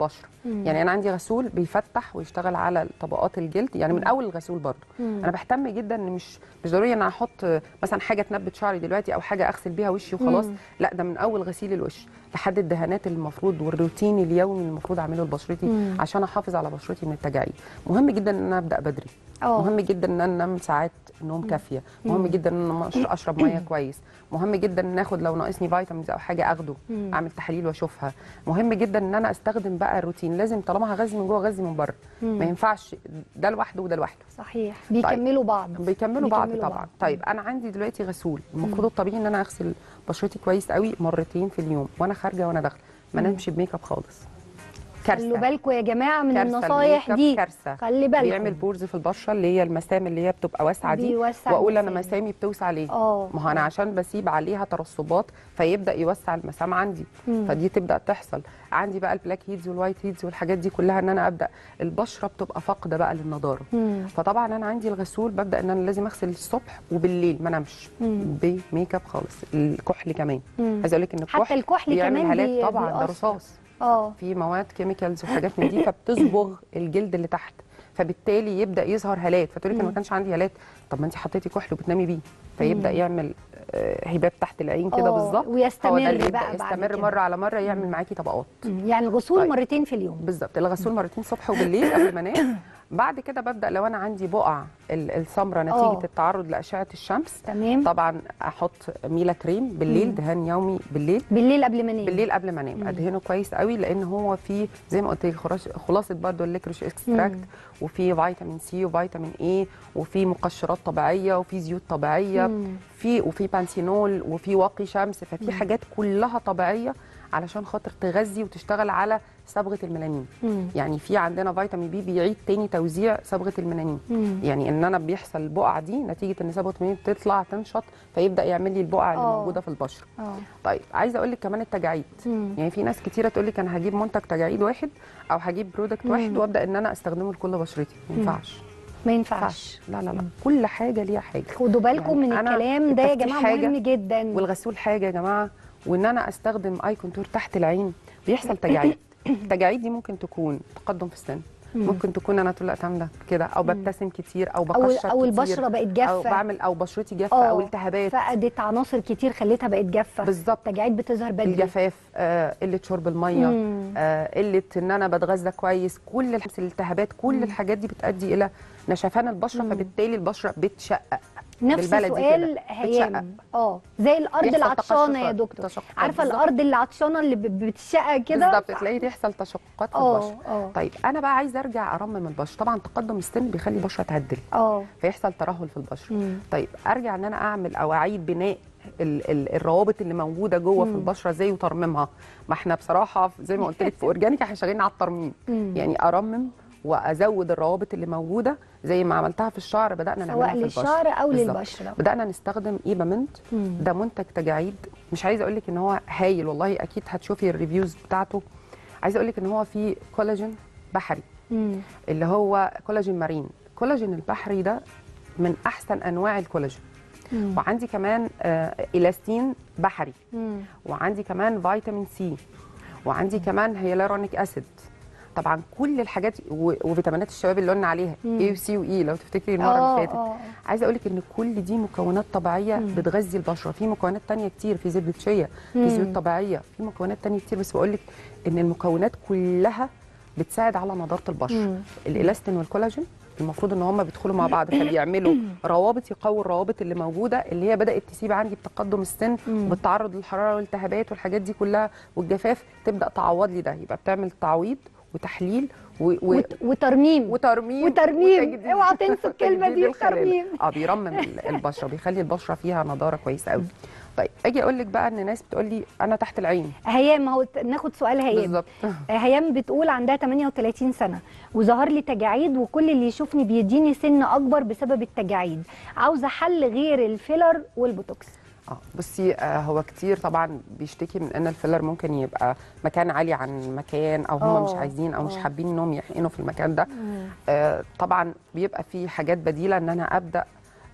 مم. يعني انا عندي غسول بيفتح ويشتغل على طبقات الجلد، يعني من اول الغسول برضه. مم. انا بهتم جدا ان مش مش ضروري ان انا احط مثلا حاجه تنبت شعري دلوقتي او حاجه اغسل بيها وشي وخلاص. مم. لا، ده من اول غسيل الوش لحد الدهانات اللي المفروض والروتين اليومي اللي المفروض اعمله لبشرتي مم. عشان احافظ على بشرتي من التجاعيد. مهم جدا ان انا ابدا بدري. اه مهم جدا ان انا انام ساعات نوم كافيه. مهم جدا ان انا أش- اشرب ميه كويس. مهم جدا ان اخد لو ناقصني فيتامينز او حاجه اخده، مم. اعمل تحاليل واشوفها. مهم جدا ان انا استخدم بقى روتين، لازم طالما هغذي من جوه غذي من بره. مم. ما ينفعش ده لوحده وده لوحده. صحيح، بيكملوا بعض. بيكملوا بعض بيكملوا طبعا. بعض. طيب انا عندي دلوقتي غسول، المفروض الطبيعي ان انا اغسل بشرتي كويس قوي مرتين في اليوم، وانا خارجه وانا داخله ما نمشي بميك اب خالص. خلوا بالكم يا جماعه من كارثة، النصايح الميك اب دي. كارثه. خلي بالكم، بيعمل بورز في البشره اللي هي المسام اللي هي بتبقى واسعه دي، بيوسع واقول انا المسام. مسامي بتوسع ليه؟ اه ما هو انا عشان بسيب عليها ترسبات فيبدا يوسع المسام عندي. مم. فدي تبدا تحصل عندي بقى البلاك هيدز والوايت هيدز والحاجات دي كلها، ان انا ابدا البشره بتبقى فاقده بقى للنضاره. مم. فطبعا انا عندي الغسول ببدا ان انا لازم اغسل الصبح وبالليل ما انامش مم. بميك اب خالص. الكحل كمان مم. عايزه اقول لك ان الكحل حتى الكحل بيعمل كمان هالات بي- طبعا، ده بيأثر. رصاص. اه في مواد كيميكالز وحاجات من دي فبتصبغ الجلد اللي تحت، فبالتالي يبدا يظهر هالات. فتقول لك انا ما كانش عندي هالات، طب ما انت حطيتي كحل وبتنامي بيه فيبدا يعمل آه، هباب تحت العين كده آه، بالظبط. ويستمر هو ده اللي بقى يبدا بعد يستمر كده. مره على مره يعمل معاكي طبقات. مم. يعني الغسول طيب. مرتين في اليوم. بالظبط، الغسول مرتين صبح وبالليل قبل ما انام. بعد كده ببدا لو انا عندي بقع ال- السمره نتيجه آه. التعرض لاشعه الشمس، تمام. طبعا احط ميلا كريم بالليل، مم. دهان يومي بالليل بالليل قبل ما انام. بالليل قبل ما انام. ادهنه كويس قوي لان هو فيه زي ما قلت لك خراش- خلاصه برضه الليكروش اكستراكت، مم. وفيه فيتامين سي وفيتامين اي، وفيه مقشرات طبيعيه، وفيه زيوت طبيعيه، مم. في وفي بانسينول، وفي واقي شمس. ففي حاجات كلها طبيعيه علشان خاطر تغذي وتشتغل على صبغه الميلانين. مم. يعني في عندنا فيتامين بي بيعيد تاني توزيع صبغه الميلانين. مم. يعني ان انا بيحصل البقعه دي نتيجه ان صبغه الميلانين بتطلع تنشط فيبدا يعمل لي البقعه اللي آه. موجوده في البشره. اه طيب عايزه اقول لك كمان التجاعيد. مم. يعني في ناس كتيره تقول لك انا هجيب منتج تجاعيد واحد او هجيب برودكت واحد وابدا ان انا استخدمه لكل بشرتي. ما ينفعش. ما ما ينفعش. لا لا لا، كل حاجه ليها حاجه. خدوا بالكم يعني من أنا الكلام ده يا التفتيح جماعه، حاجة مهم جدا. والغسول حاجه يا جماعه، وان انا استخدم اي كونتور تحت العين بيحصل تجاعيد. التجاعيد دي ممكن تكون تقدم في السن، ممكن تكون انا طول الوقت عامله كده، او ببتسم كتير، او او بقشر او كتير، البشره بقت او جافه، بعمل او بشرتي جافه، آه، او التهابات فقدت عناصر كتير خليتها بقت جافه. بالظبط. التجاعيد بتظهر بدري. الجفاف، آه، قله شرب الميه، مم. آه، قله ان انا بتغذى كويس، كل الحس- الالتهابات، كل الحاجات دي بتؤدي الى نشفان البشره، فبالتالي البشره بتشقق. نفس بالبلدي سؤال كده، هيام. اه زي الارض يحصل العطشانه يا تقشفات، دكتور. تشققات عارفه بالظبط. الارض اللي عطشانه اللي ب- بتشقق كده. بالظبط، تلاقي يحصل تشققات في اه البشره. اه طيب انا بقى عايزه ارجع ارمم البشره. طبعا تقدم السن بيخلي البشره تعدل اه فيحصل ترهل في البشره. مم. طيب ارجع ان انا اعمل او اعيد بناء ال ال الروابط اللي موجوده جوه في البشره ازاي وترميمها. ما احنا بصراحه زي ما قلت لك في اورجانيك احنا شغالين على الترميم. مم. يعني ارمم وازود الروابط اللي موجوده زي ما عملتها في الشعر، بدانا نعملها سواء في البشره. للشعر او بالظبط. للبشره. بدانا نستخدم ايبامنت. مم. ده منتج تجاعيد، مش عايزه اقول لك ان هو هايل والله، اكيد هتشوفي الريفيوز بتاعته. عايزه اقول لك ان هو فيه كولاجين بحري مم. اللي هو كولاجين مارين. الكولاجين البحري ده من احسن انواع الكولاجين. مم. وعندي كمان آه الاستين بحري، مم. وعندي كمان فيتامين سي، وعندي كمان هيالورونيك اسيد. طبعا كل الحاجات و- وفيتامينات الشباب اللي قلنا عليها اي وسي واي لو تفتكري المره آه، اللي فاتت. آه. عايزه اقول لك ان كل دي مكونات طبيعيه بتغذي البشره. في مكونات تانية كتير، في زبده شيا، في زيوت طبيعيه، في مكونات تانية كتير، بس بقول لك ان المكونات كلها بتساعد على نضاره البشره. مم. الالاستين والكولاجين المفروض ان هم بيدخلوا مع بعض فبيعملوا روابط، يقووا الروابط اللي موجوده اللي هي بدات تسيب عندي بتقدم السن وبالتعرض للحراره والالتهابات والحاجات دي كلها والجفاف، تبدا تعوض لي ده. يبقى بتعمل تعويض وتحليل و... و... وت- وترميم وترميم وترميم. وتجديد. اوعى تنسوا الكلمه وتجديد دي، الخلايا. ترميم. اه بيرمم ال- البشره، بيخلي البشره فيها نضاره كويسه قوي. طيب اجي اقول لك بقى ان ناس بتقول لي انا تحت العين. هيام اهو، ناخد سؤال هيام. بالظبط. هيام بتقول عندها ثمانية وثلاثين سنه وظهر لي تجاعيد، وكل اللي يشوفني بيديني سن اكبر بسبب التجاعيد. عاوزه حل غير الفيلر والبوتوكس. اه بصي، آه هو كتير طبعا بيشتكي من ان الفيلر ممكن يبقى مكان عالي عن مكان، او هم آه، مش عايزين او مش آه. حابين انهم يحقنوا في المكان ده. آه طبعا بيبقى في حاجات بديله ان انا ابدا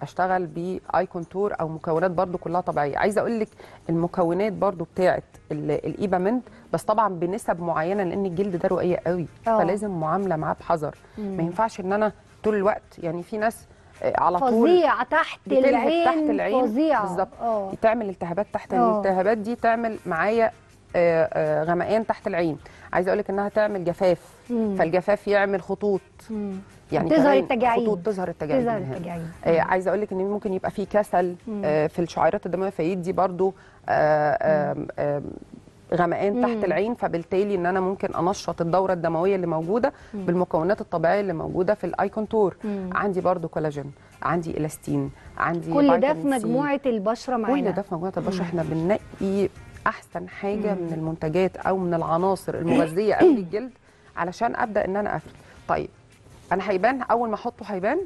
اشتغل باي كونتور او مكونات برضو كلها طبيعيه. عايزه اقول لك المكونات برضو بتاعه الايبامنت بس طبعا بنسب معينه لان الجلد ده رقيق قوي أوه. فلازم معامله معاه بحذر. ما ينفعش ان انا طول الوقت، يعني في ناس على طول فظيع تحت العين، تحت العين فظيع بالظبط، تعمل التهابات تحت أوه. الالتهابات دي تعمل معايا غمقان تحت العين. عايزه اقول لك انها تعمل جفاف، مم. فالجفاف يعمل خطوط، مم. يعني تظهر التجاعيد، خطوط تظهر التجاعيد تظهر التجاعيد. آه عايزه اقول لك ان ممكن يبقى في كسل آه في الشعيرات الدمويه فيدي برضو آه آه آه غمقان تحت مم. العين، فبالتالي ان انا ممكن انشط الدوره الدمويه اللي موجوده مم. بالمكونات الطبيعيه اللي موجوده في الاي كونتور. مم. عندي برضو كولاجين، عندي الاستين، عندي كل ده في مجموعه البشره معانا. كل ده في مجموعه البشره. احنا بننقي احسن حاجه مم. من المنتجات او من العناصر المغذيه قبل الجلد علشان ابدا ان انا افرد. طيب انا هيبان اول ما احطه هيبان؟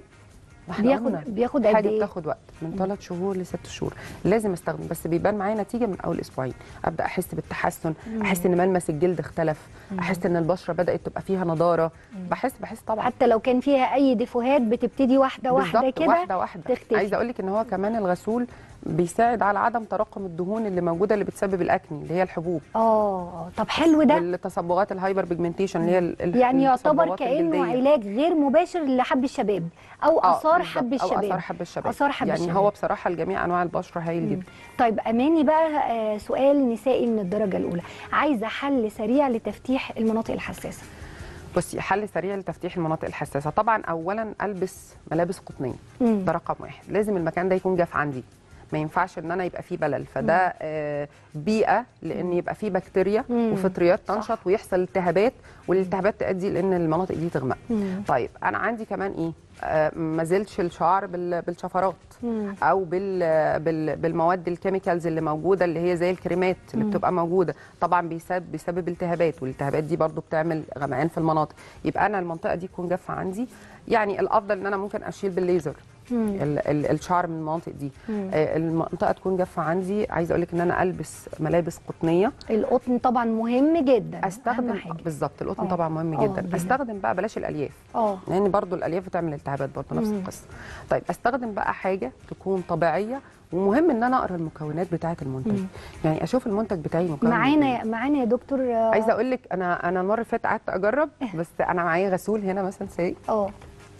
بياخد بياخد قد حاجه بتاخد وقت من ثلاث شهور لست شهور لازم استخدم، بس بيبان معايا نتيجه من اول اسبوعين. ابدا احس بالتحسن، مم. احس ان ملمس الجلد اختلف، مم. احس ان البشره بدات تبقى فيها نضاره، مم. بحس بحس طبعا حتى لو كان فيها اي ديفوهات بتبتدي واحده واحده كده واحده واحده تختفي. عايزه اقول لك ان هو كمان الغسول بيساعد على عدم تراكم الدهون اللي موجوده اللي بتسبب الاكني اللي هي الحبوب. اه طب حلو ده. والتصبغات الهايبر بيجمنتيشن اللي هي يعني يعتبر كانه علاج غير مباشر لحب الشباب او اثار حب الشباب. او اثار حب الشباب. اثار حب يعني الشباب. هو بصراحه لجميع انواع البشره هايل جدا. طيب اماني بقى آه سؤال نسائي من الدرجه الاولى، عايزه حل سريع لتفتيح المناطق الحساسه. بصي حل سريع لتفتيح المناطق الحساسه، طبعا اولا البس ملابس قطنيه، مم. ده رقم واحد. لازم المكان ده يكون جاف عندي، ما ينفعش ان انا يبقى فيه بلل، فده آه بيئه لان يبقى فيه بكتيريا مم. وفطريات تنشط ويحصل التهابات، والالتهابات تؤدي لان المناطق دي تغمق. مم. طيب انا عندي كمان ايه؟ آه ما زلتش الشعر بالشفرات مم. او بال بال بالمواد الكيميكالز اللي موجوده اللي هي زي الكريمات اللي مم. بتبقى موجوده، طبعا بيسبب بيسبب التهابات، والالتهابات دي برضو بتعمل غمقان في المناطق. يبقى انا المنطقه دي تكون جافه عندي، يعني الافضل ان انا ممكن اشيل بالليزر ال ال الشعر من المناطق دي. آه المنطقه تكون جافه عندي. عايزه اقول لك ان انا البس ملابس قطنيه. القطن طبعا مهم جدا، استخدم بالظبط القطن أوه. طبعا مهم جدا. أوه. استخدم بقى بلاش الالياف، اه لان يعني برضو الالياف بتعمل التهابات برضو نفس القصه. طيب استخدم بقى حاجه تكون طبيعيه، ومهم ان انا اقرا المكونات بتاعه المنتج. مم. يعني اشوف المنتج بتاعي مكون معانا معانا يا دكتور. عايزه اقول لك انا انا المره اللي فاتت قعدت اجرب، بس انا معايا غسول هنا مثلا ساي اه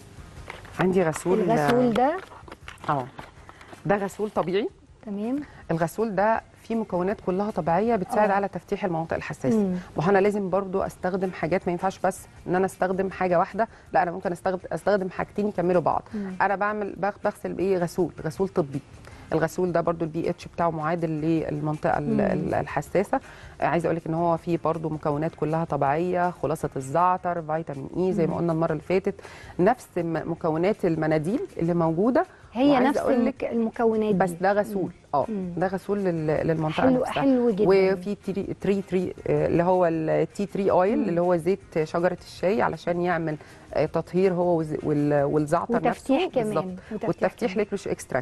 عندي غسول. الغسول ده اه ده غسول طبيعي. تمام. الغسول ده فيه مكونات كلها طبيعيه بتساعد أوه. على تفتيح المناطق الحساسه. وانا لازم برضو استخدم حاجات، ما ينفعش بس ان انا استخدم حاجه واحده، لا انا ممكن استخدم استخدم حاجتين يكملوا بعض. مم. انا بعمل بغسل بايه؟ غسول غسول طبي. الغسول ده برضو البي اتش بتاعه معادل للمنطقه مم. الحساسه. عايزه اقول لك ان هو فيه برضو مكونات كلها طبيعيه، خلاصه الزعتر، فيتامين اي زي ما قلنا المره اللي فاتت، نفس مكونات المناديل اللي موجوده هي نفس المكونات دي. بس ده غسول اه ده غسول للمنطقه حلو نفسها. حلو جدا. وفي تري تري, تري اللي هو التي تري اويل اللي هو زيت شجره الشاي علشان يعمل تطهير هو والزعتر وتفتيح نفسه كمان. وتفتيح, والتفتيح ليكروش اكستراكت.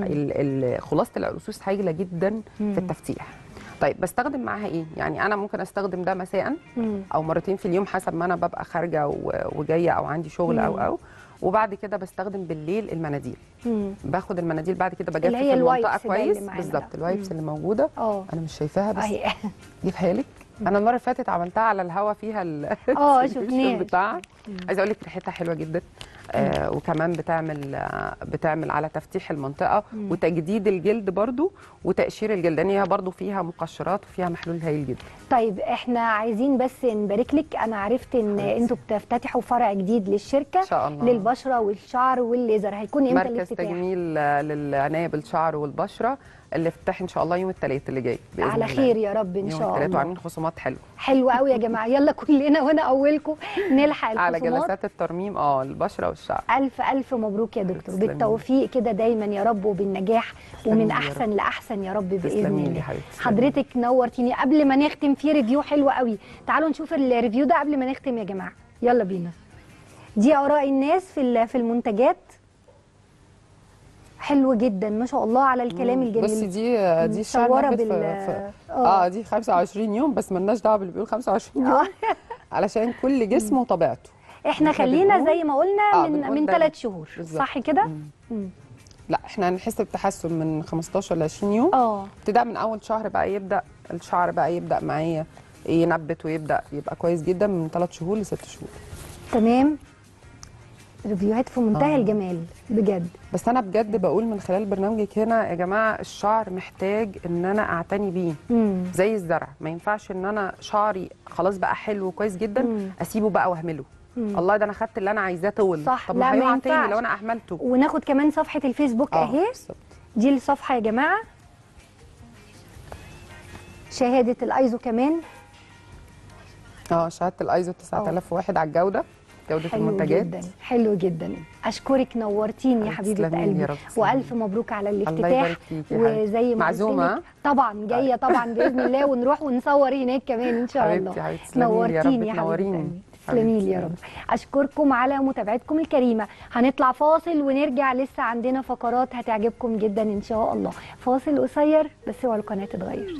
خلاصه العرقسوس هايله جدا مم. في التفتيح. طيب بستخدم معاها ايه؟ يعني انا ممكن استخدم ده مساء مم. او مرتين في اليوم حسب ما انا ببقى خارجه وجايه او عندي شغل مم. او او وبعد كده بستخدم بالليل المناديل. مم. باخد المناديل بعد كده بجفف المنطقه كويس بالظبط. الوايبس اللي موجوده أوه. انا مش شايفاها بس جيبها لك. انا المره اللي فاتت عملتها على الهوا فيها اه شفناها بتاعها. عايزه اقول لك ريحتها حلوه جدا. آه وكمان بتعمل آه بتعمل على تفتيح المنطقه مم. وتجديد الجلد برضو وتقشير الجلد، لان هي برضو فيها مقشرات وفيها محلول هايل جدا. طيب احنا عايزين بس نبارك لك، انا عرفت ان انتوا بتفتتحوا فرع جديد للشركه ان شاء الله للبشره والشعر والليزر. هيكون امتى الافتتاح؟ مركز تجميل للعنايه بالشعر والبشره اللي افتتح ان شاء الله يوم الثلاث اللي جاي باذن الله. على خير يا رب ان شاء الله. وعاملين خصومات حلوه حلوه قوي يا جماعه. يلا كلنا وانا اولكم نلحق الخصومات على جلسات الترميم اه البشره والشعر. الف الف مبروك يا دكتور، بالتوفيق كده دايما يا رب وبالنجاح ومن احسن لاحسن يا رب باذن الله. حضرتك نورتيني. قبل ما نختم في ريفيو حلو قوي، تعالوا نشوف الريفيو ده قبل ما نختم يا جماعه. يلا بينا. دي اراء الناس في في المنتجات. حلو جدا ما شاء الله على الكلام الجميل. بصي دي دي صوره بال اه اه دي خمسة وعشرين يوم بس مالناش دعوه باللي بيقول خمسة وعشرين يوم علشان كل جسم وطبيعته. احنا خلينا زي ما قلنا آه من من ثلاث شهور بالزبط. صح كده؟ لا احنا هنحس بتحسن من خمستاشر ل عشرين يوم. اه ابتداء من اول شهر بقى يبدا الشعر بقى يبدا معايا ينبت ويبدا يبقى كويس جدا من ثلاث شهور لست شهور. تمام. ريفيوهات في منتهى آه. الجمال بجد. بس انا بجد بقول من خلال برنامجك هنا يا جماعه الشعر محتاج ان انا اعتني بيه مم. زي الزرع. ما ينفعش ان انا شعري خلاص بقى حلو وكويس جدا مم. اسيبه بقى واهمله. مم. الله ده انا خدت اللي انا عايزاه طول. صح. طب ما هيقع تاني لو انا اهملته. وناخد كمان صفحه الفيسبوك اهي. دي الصفحه يا جماعه. شهاده الايزو كمان. اه شهاده الايزو تسعة آلاف وواحد على الجوده، جوده حلو المنتجات. جدا حلو جدا. اشكرك نورتيني يا حبيبه قلبي، والف مبروك على الافتتاح. وزي ما معزومه طبعا جايه طبعا باذن الله، ونروح ونصور هناك كمان ان شاء الله. حبيبتي حبيبتي نورتيني يا حبيبتي. تسلمي لي يا رب. اشكركم على متابعتكم الكريمه. هنطلع فاصل ونرجع، لسه عندنا فقرات هتعجبكم جدا ان شاء الله. فاصل قصير بس اوعوا القناه تتغير.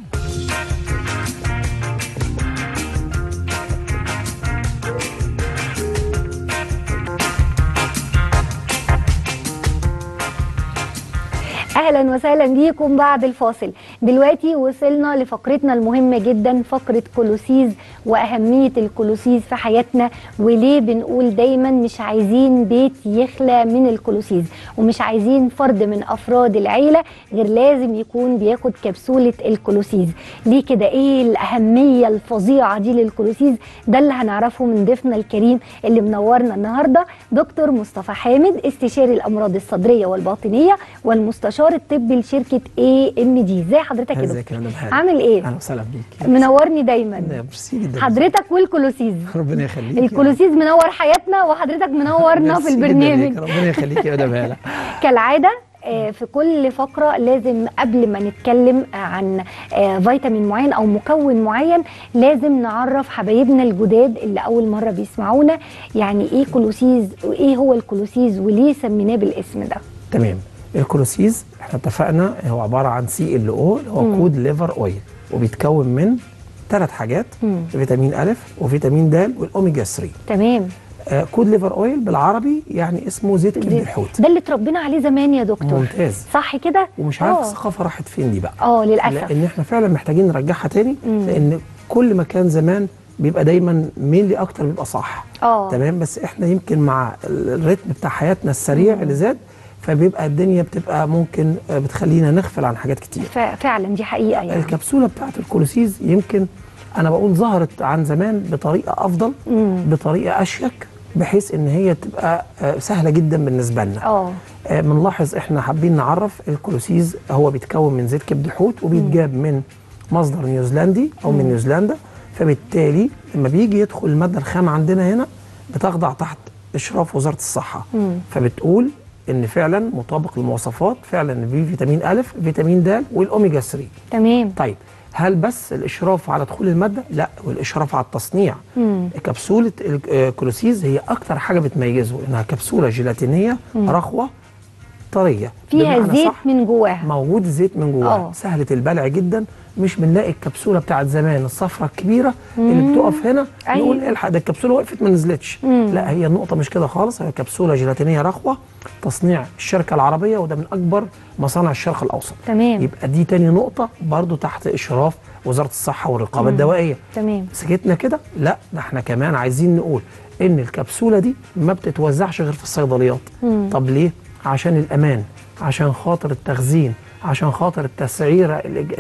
اهلا وسهلا بيكم بعد الفاصل. دلوقتي وصلنا لفقرتنا المهمه جدا، فقره كولوسيز واهميه الكولوسيز في حياتنا، وليه بنقول دايما مش عايزين بيت يخلى من الكولوسيز، ومش عايزين فرد من افراد العيله غير لازم يكون بياخد كبسوله الكولوسيز. ليه كده؟ ايه الاهميه الفظيعه دي للكولوسيز؟ ده اللي هنعرفه من ضيفنا الكريم اللي منورنا النهارده، دكتور مصطفى حامد، استشاري الامراض الصدريه والباطنيه والمستشار الطبي لشركه اي ام دي. ازي حضرتك يا دكتور؟ عامل ايه؟ اهلا وسهلا بيك. منورني دايما. ميرسي جدا حضرتك والكولوسيز. ربنا يخليك. الكولوسيز منور حياتنا وحضرتك منورنا في البرنامج. ربنا يخليك يا مدام. كالعاده في كل فقره لازم قبل ما نتكلم عن فيتامين معين او مكون معين لازم نعرف حبايبنا الجداد اللي اول مره بيسمعونا يعني ايه كولوسيز، وايه هو الكولوسيز، وليه سميناه بالاسم ده. تمام. الكولوسيز احنا اتفقنا هو عباره عن سي ال او اللي هو مم. كود ليفر اويل، وبيتكون من ثلاث حاجات، مم. فيتامين أ وفيتامين د والاوميجا ثلاثة. تمام. آه كود ليفر اويل بالعربي يعني اسمه زيت كبد الحوت. ده اللي اتربينا عليه زمان يا دكتور. ممتاز. صح كده؟ ومش عارف الثقافه راحت فين دي بقى. اه للاسف. لان احنا فعلا محتاجين نرجعها تاني، مم. لان كل ما كان زمان بيبقى دايما مين لي اكتر بيبقى صح. اه تمام. بس احنا يمكن مع الريتم بتاع حياتنا السريع مم. اللي زاد، فبيبقى الدنيا بتبقى ممكن بتخلينا نغفل عن حاجات كتير. فعلا دي حقيقه. يعني الكبسوله بتاعت الكولوسيز يمكن انا بقول ظهرت عن زمان بطريقه افضل، مم. بطريقه اشيك، بحيث ان هي تبقى سهله جدا بالنسبه لنا. اه بنلاحظ احنا حابين نعرف الكولوسيز هو بيتكون من زيت كبد الحوت، وبيتجاب مم. من مصدر نيوزيلندي او مم. من نيوزيلندا، فبالتالي لما بيجي يدخل الماده الخام عندنا هنا بتخضع تحت اشراف وزاره الصحه، مم. فبتقول ان فعلا مطابق للمواصفات، فعلا في فيتامين أ، فيتامين د والاوميجا ثلاثة. تمام. طيب هل بس الاشراف على دخول الماده؟ لا، والاشراف على التصنيع. مم. كبسوله الكولوسيز هي اكتر حاجه بتميزه انها كبسوله جيلاتينيه مم. رخوه طريه، فيها زيت من جواها، موجود زيت من جواها، سهله البلع جدا. مش بنلاقي الكبسوله بتاعت زمان الصفرة الكبيره مم. اللي بتقف هنا أيوة. نقول الحق ده الكبسوله وقفت ما نزلتش. مم. لا، هي النقطه مش كده خالص، هي كبسوله جيلاتينيه رخوه تصنيع الشركه العربيه، وده من اكبر مصانع الشرق الاوسط. تمام. يبقى دي تاني نقطه برضو تحت اشراف وزاره الصحه والرقابه الدوائيه. تمام. سكتنا كده؟ لا، ده احنا كمان عايزين نقول ان الكبسوله دي ما بتتوزعش غير في الصيدليات. مم. طب ليه؟ عشان الامان، عشان خاطر التخزين، عشان خاطر التسعيره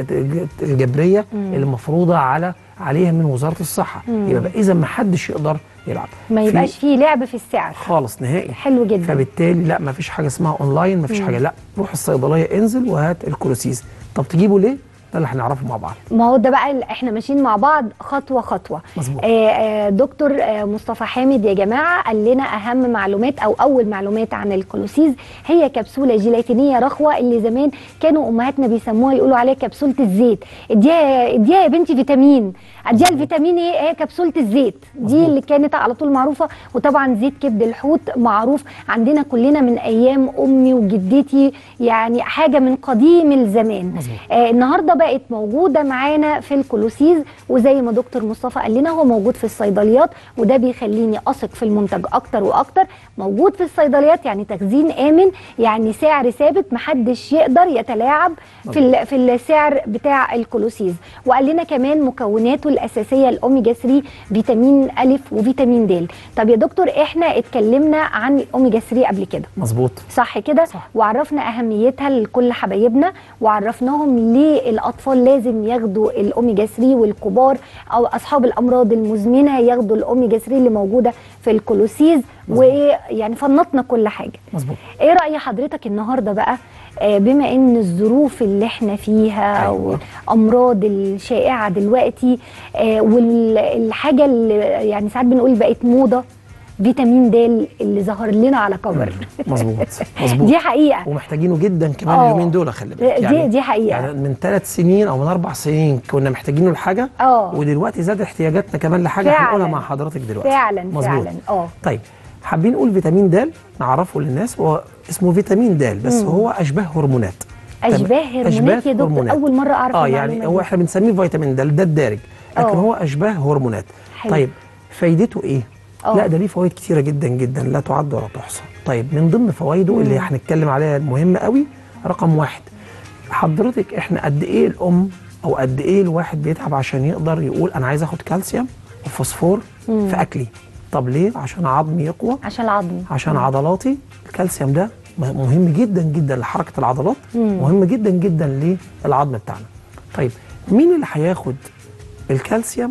الجبريه مم. اللي مفروضه على عليها من وزاره الصحه. مم. يبقى اذا ما حدش يقدر يلعب، ما يبقاش في فيه لعب في السعر خالص نهائي. حلو جدا. فبالتالي لا، ما فيش حاجه اسمها اونلاين، ما فيش حاجه، لا، روح الصيدليه انزل وهات الكولوسيز. طب تجيبه ليه؟ ده اللي هنعرفه مع بعض. ما هو ده بقى اللي احنا ماشيين مع بعض خطوه خطوه. مظبوط. آه آه دكتور آه مصطفى حامد يا جماعه قال لنا اهم معلومات او اول معلومات عن الكولوسيز. هي كبسوله جيلاتينيه رخوه اللي زمان كانوا امهاتنا بيسموها يقولوا عليها كبسوله الزيت. اديها اديها يا بنتي فيتامين، اديها الفيتامين ايه؟ هي كبسوله الزيت. مظبوط. دي اللي كانت على طول معروفه. وطبعا زيت كبد الحوت معروف عندنا كلنا من ايام امي وجدتي، يعني حاجه من قديم الزمان. آه النهارده بقت موجوده معانا في الكولوسيز، وزي ما دكتور مصطفى قال لنا هو موجود في الصيدليات، وده بيخليني اثق في المنتج اكتر واكتر. موجود في الصيدليات يعني تخزين امن، يعني سعر ثابت محدش يقدر يتلاعب في في السعر بتاع الكولوسيز. وقال لنا كمان مكوناته الاساسيه الاوميجا ثلاثة، فيتامين الف وفيتامين د. طب يا دكتور احنا اتكلمنا عن الاوميجا ثلاثة قبل كده، مظبوط صح كده؟ صح. وعرفنا اهميتها لكل حبايبنا، وعرفناهم ليه الاطفال لازم ياخدوا الاوميجا ثلاثة، والكبار او اصحاب الامراض المزمنه ياخدوا الاوميجا ثلاثة اللي موجوده في الكولوسيز، ويعني فنطنا كل حاجه. مظبوط. ايه راي حضرتك النهارده بقى بما ان الظروف اللي احنا فيها أيوة. والامراض الشائعه دلوقتي والحاجه اللي يعني ساعات بنقول بقت موضه، فيتامين د اللي ظهر لنا على كفر. مظبوط مظبوط دي حقيقه ومحتاجينه جدا كمان اليومين دول، خلي بالك يعني دي دي حقيقه. يعني من ثلاث سنين او من اربع سنين كنا محتاجينه لحاجه، اه ودلوقتي زاد احتياجاتنا كمان لحاجه هنقولها مع حضرتك دلوقتي. فعلا مظبوط. فعلا اه طيب حابين نقول فيتامين د نعرفه للناس، هو اسمه فيتامين د بس مم. هو اشباه هرمونات. اشباه هرمونات يا دكتور، اول مره اعرف. اه يعني هو احنا بنسميه فيتامين د، ده الدارج، لكن أوه. هو اشباه هرمونات. حلو. طيب فايدته ايه؟ أوه. لا ده ليه فوائد كتيره جدا جدا لا تعد ولا تحصى. طيب من ضمن فوائده مم. اللي هنتكلم عليها المهمه قوي، رقم واحد حضرتك احنا قد ايه الام او قد ايه الواحد بيتعب عشان يقدر يقول انا عايز اخد كالسيوم وفوسفور مم. في اكلي. طب ليه؟ عشان عظمي يقوى، عشان العظم، عشان مم. عضلاتي. الكالسيوم ده مهم جدا جدا لحركه العضلات، مم. مهم جدا جدا للعظم بتاعنا. طيب مين اللي هياخد الكالسيوم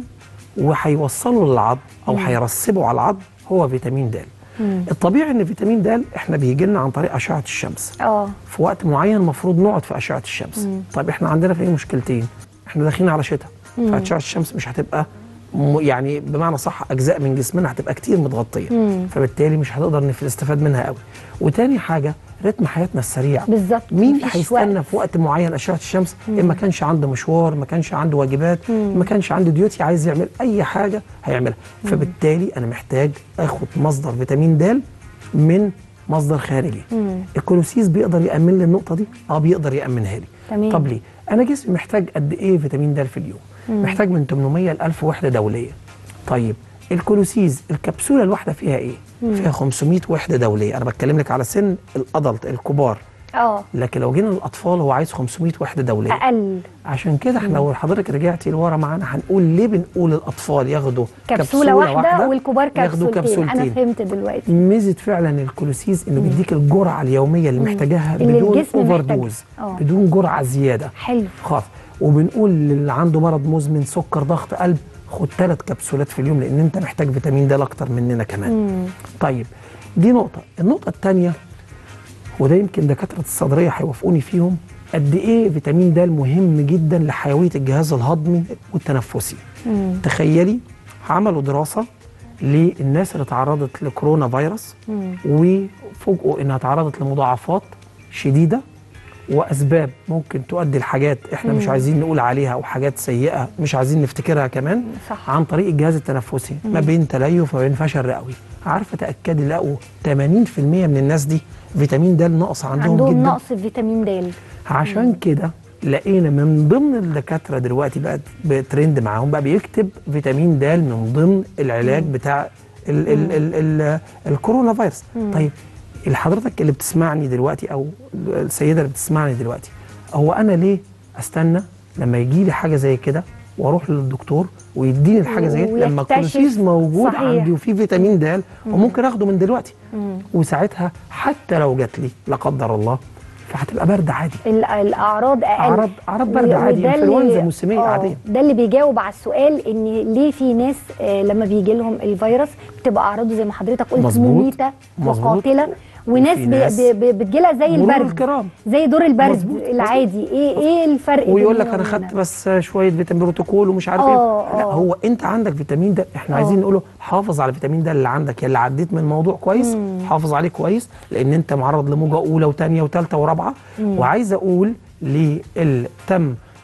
وهيوصله للعظم او هيرسبه على العظم؟ هو فيتامين د. الطبيعي ان فيتامين د احنا بيجي لنا عن طريق اشعه الشمس. اه في وقت معين المفروض نقعد في اشعه الشمس. مم. طيب احنا عندنا في مشكلتين، احنا داخلين على شتاء، فاشعه الشمس مش هتبقى يعني بمعنى صح اجزاء من جسمنا هتبقى كتير متغطيه، مم. فبالتالي مش هنقدر نستفاد منها قوي. وتاني حاجه رتم حياتنا السريع بالظبط، مين هيستنى في وقت معين اشعه الشمس؟ ما كانش عنده مشوار، ما كانش عنده واجبات، مم. ما كانش عنده ديوتي عايز يعمل اي حاجه هيعملها. مم. فبالتالي انا محتاج اخد مصدر فيتامين د من مصدر خارجي. مم. الكولوسيز بيقدر يامن لي النقطه دي؟ اه بيقدر يامنها لي. تمام. طب ليه؟ انا جسمي محتاج قد ايه فيتامين د في اليوم؟ مم. محتاج من ثمانمية ل ألف وحده دوليه. طيب الكولوسيز الكبسوله الواحده فيها ايه؟ مم. فيها خمسمية وحده دوليه. انا بتكلم لك على سن الادلت الكبار، اه لكن لو جينا للاطفال هو عايز خمسمية وحده دوليه اقل. عشان كده احنا لو حضرتك رجعتي لورا معانا هنقول ليه بنقول الاطفال ياخدوا كبسوله, كبسولة واحده, واحدة والكبار كبسولتين. كبسولتين. انا فهمت دلوقتي. ميزه فعلا الكولوسيز انه بيديك الجرعه اليوميه اللي محتاجاها بدون اوفر دوز، بدون جرعه زياده. حلو خلاص. وبنقول للي عنده مرض مزمن سكر ضغط قلب خد ثلاث كبسولات في اليوم، لان انت محتاج فيتامين د اكتر مننا كمان. مم. طيب دي نقطه. النقطه الثانيه وده يمكن دكاتره الصدريه هيوافقوني فيهم، قد ايه فيتامين د مهم جدا لحيويه الجهاز الهضمي والتنفسي. مم. تخيلي عملوا دراسه للناس اللي تعرضت لكورونا فيروس وفوجئوا انها تعرضت لمضاعفات شديده واسباب ممكن تؤدي لحاجات احنا مم. مش عايزين نقول عليها، وحاجات سيئه مش عايزين نفتكرها كمان. صح. عن طريق الجهاز التنفسي، مم. ما بين تليف وما بين فشل رئوي. عارفه تاكدي لقوا ثمانين في المية من الناس دي فيتامين د نقص عندهم, عندهم جدا. نقص في فيتامين د. عشان كده لقينا من ضمن الدكاتره دلوقتي بقت بترند معاهم بقى بيكتب فيتامين د من ضمن العلاج مم. بتاع ال ال ال ال الكورونا فيروس. مم. طيب حضرتك اللي بتسمعني دلوقتي او السيده اللي بتسمعني دلوقتي، هو انا ليه استنى لما يجي لي حاجه زي كده واروح للدكتور ويديني الحاجه زي كده لما الكولوسيز موجود صحيح. عندي وفي فيتامين د وممكن اخده من دلوقتي. مم. وساعتها حتى لو جات لي لا قدر الله فهتبقى برد عادي، الاعراض اقل، اعراض اعراض برد عادي، انفلونزا موسميه عاديه. ده اللي بيجاوب على السؤال ان ليه في ناس آه لما بيجي لهم الفيروس بتبقى اعراضه زي ما حضرتك قلت مميته وقاتله، وناس بتجيلها زي البرد الكرام. زي دور البرد مزبوط. العادي. ايه ايه الفرق؟ ويقول لك انا خدت بس شويه فيتامين بروتوكول ومش عارف ايه. لا هو انت عندك فيتامين د، احنا أوه. عايزين نقوله حافظ على الفيتامين د اللي عندك، يا اللي عديت من الموضوع كويس. مم. حافظ عليه كويس لان انت معرض لموجه اولى وثانيه وثالثه ورابعه. وعايز اقول للي تم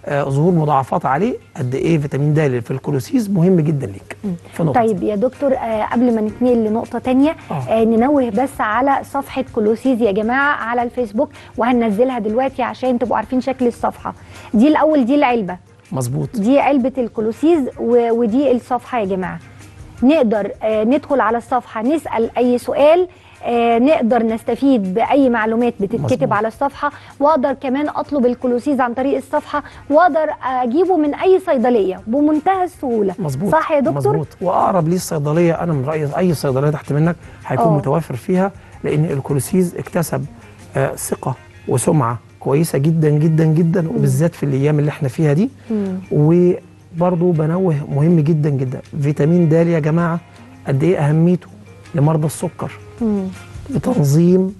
آه ظهور مضاعفات عليه، قد ايه فيتامين د في الكولوسيز مهم جدا ليك. في نقطة. طيب يا دكتور آه قبل ما نتنقل لنقطه ثانيه آه. آه ننوه بس على صفحه كولوسيز يا جماعه على الفيسبوك، وهننزلها دلوقتي عشان تبقوا عارفين شكل الصفحه. دي الاول دي العلبه مظبوط، دي علبه الكولوسيز ودي الصفحه يا جماعه. نقدر آه ندخل على الصفحه نسال اي سؤال، آه نقدر نستفيد باي معلومات بتتكتب مزبوط. على الصفحه، واقدر كمان اطلب الكولوسيز عن طريق الصفحه، واقدر اجيبه من اي صيدليه بمنتهى السهوله. مظبوط. صح يا دكتور؟ مظبوط. واقرب ليه الصيدليه، انا من رايي اي صيدليه تحت منك هيكون أوه. متوفر فيها، لان الكولوسيز اكتسب آه ثقه وسمعه كويسه جدا جدا جدا، وبالذات في الايام اللي احنا فيها دي. وبرضه بنوه مهم جدا جدا، فيتامين د يا جماعه قد ايه اهميته لمرضى السكر. مم. بتنظيم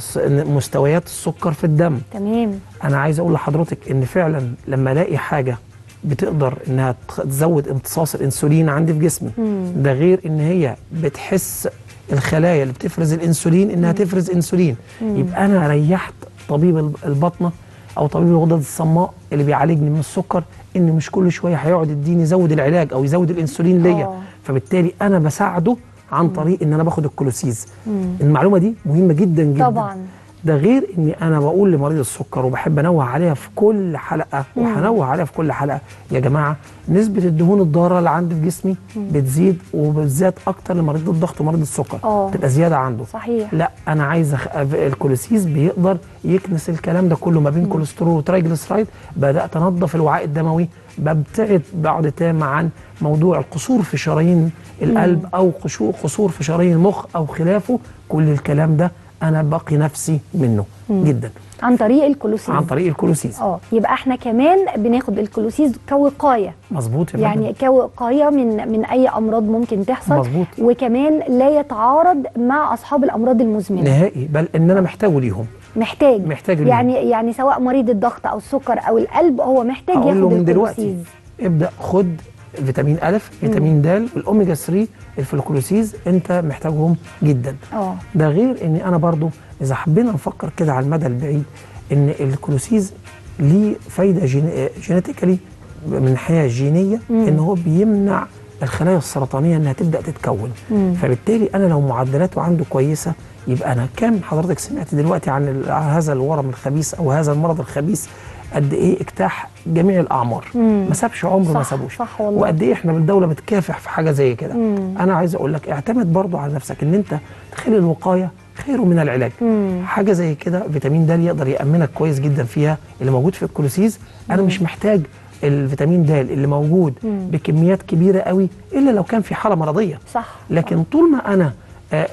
مستويات السكر في الدم. تمام. انا عايز اقول لحضرتك ان فعلا لما الاقي حاجه بتقدر انها تزود امتصاص الانسولين عندي في جسمي، مم. ده غير ان هي بتحس الخلايا اللي بتفرز الانسولين انها مم. تفرز انسولين، مم. يبقى انا ريحت طبيب البطنه او طبيب الغدد الصماء اللي بيعالجني من السكر، ان مش كل شويه هيقعد يديني يزود العلاج او يزود الانسولين ليا، فبالتالي انا بساعده عن طريق ان انا باخد الكولوسيز. مم. المعلومه دي مهمه جدا جدا طبعا. ده غير اني انا بقول لمريض السكر وبحب انوه عليها في كل حلقه، وهنوه عليها في كل حلقه يا جماعه، نسبه الدهون الضاره اللي عندي في جسمي مم. بتزيد، وبالذات اكتر لمريض الضغط ومريض السكر أوه. تبقى زياده عنده. صحيح. لا انا عايز أخ... الكولوسيز بيقدر يكنس الكلام ده كله ما بين كوليسترول وترايجليسرايد. بدات انظف الوعاء الدموي، ببتعد بعد تام عن موضوع القصور في شرايين القلب مم. او قصور في شرايين المخ او خلافه. كل الكلام ده انا باقي نفسي منه مم. جدا عن طريق الكولوسيز. عن طريق الكولوسيز. اه يبقى احنا كمان بناخد الكولوسيز كوقايه. مظبوط يا يعني كوقايه من من اي امراض ممكن تحصل. مظبوط. وكمان لا يتعارض مع اصحاب الامراض المزمنه نهائي، بل ان انا محتاجه ليهم. محتاج محتاج ليهم. يعني يعني سواء مريض الضغط او السكر او القلب هو محتاج ياخد له من الكولوسيز. دلوقتي ابدا خد فيتامين أ، فيتامين د، والاوميجا ثلاثة في الكولوسيز، انت محتاجهم جدا. اه ده غير اني انا برضو اذا حبينا نفكر كده على المدى البعيد ان الكولوسيز ليه فايده جينيتيكالي من الناحيه الجينيه، ان هو بيمنع الخلايا السرطانيه انها تبدا تتكون. مم. فبالتالي انا لو معدلاته عنده كويسه، يبقى انا كم حضرتك سمعت دلوقتي عن هذا الورم الخبيث او هذا المرض الخبيث قد ايه اجتاح جميع الاعمار، مم. ما سابش عمره، ما سابوش. صح والله. وقد ايه احنا بالدوله بتكافح في حاجه زي كده. انا عايز اقول لك اعتمد برضو على نفسك، ان انت تخلي الوقايه خير من العلاج. مم. حاجه زي كده فيتامين د يقدر يامنك كويس جدا فيها، اللي موجود في الكولوسيز. انا مم. مش محتاج الفيتامين د اللي موجود مم. بكميات كبيره قوي الا لو كان في حاله مرضيه. صح. لكن طول ما انا آآ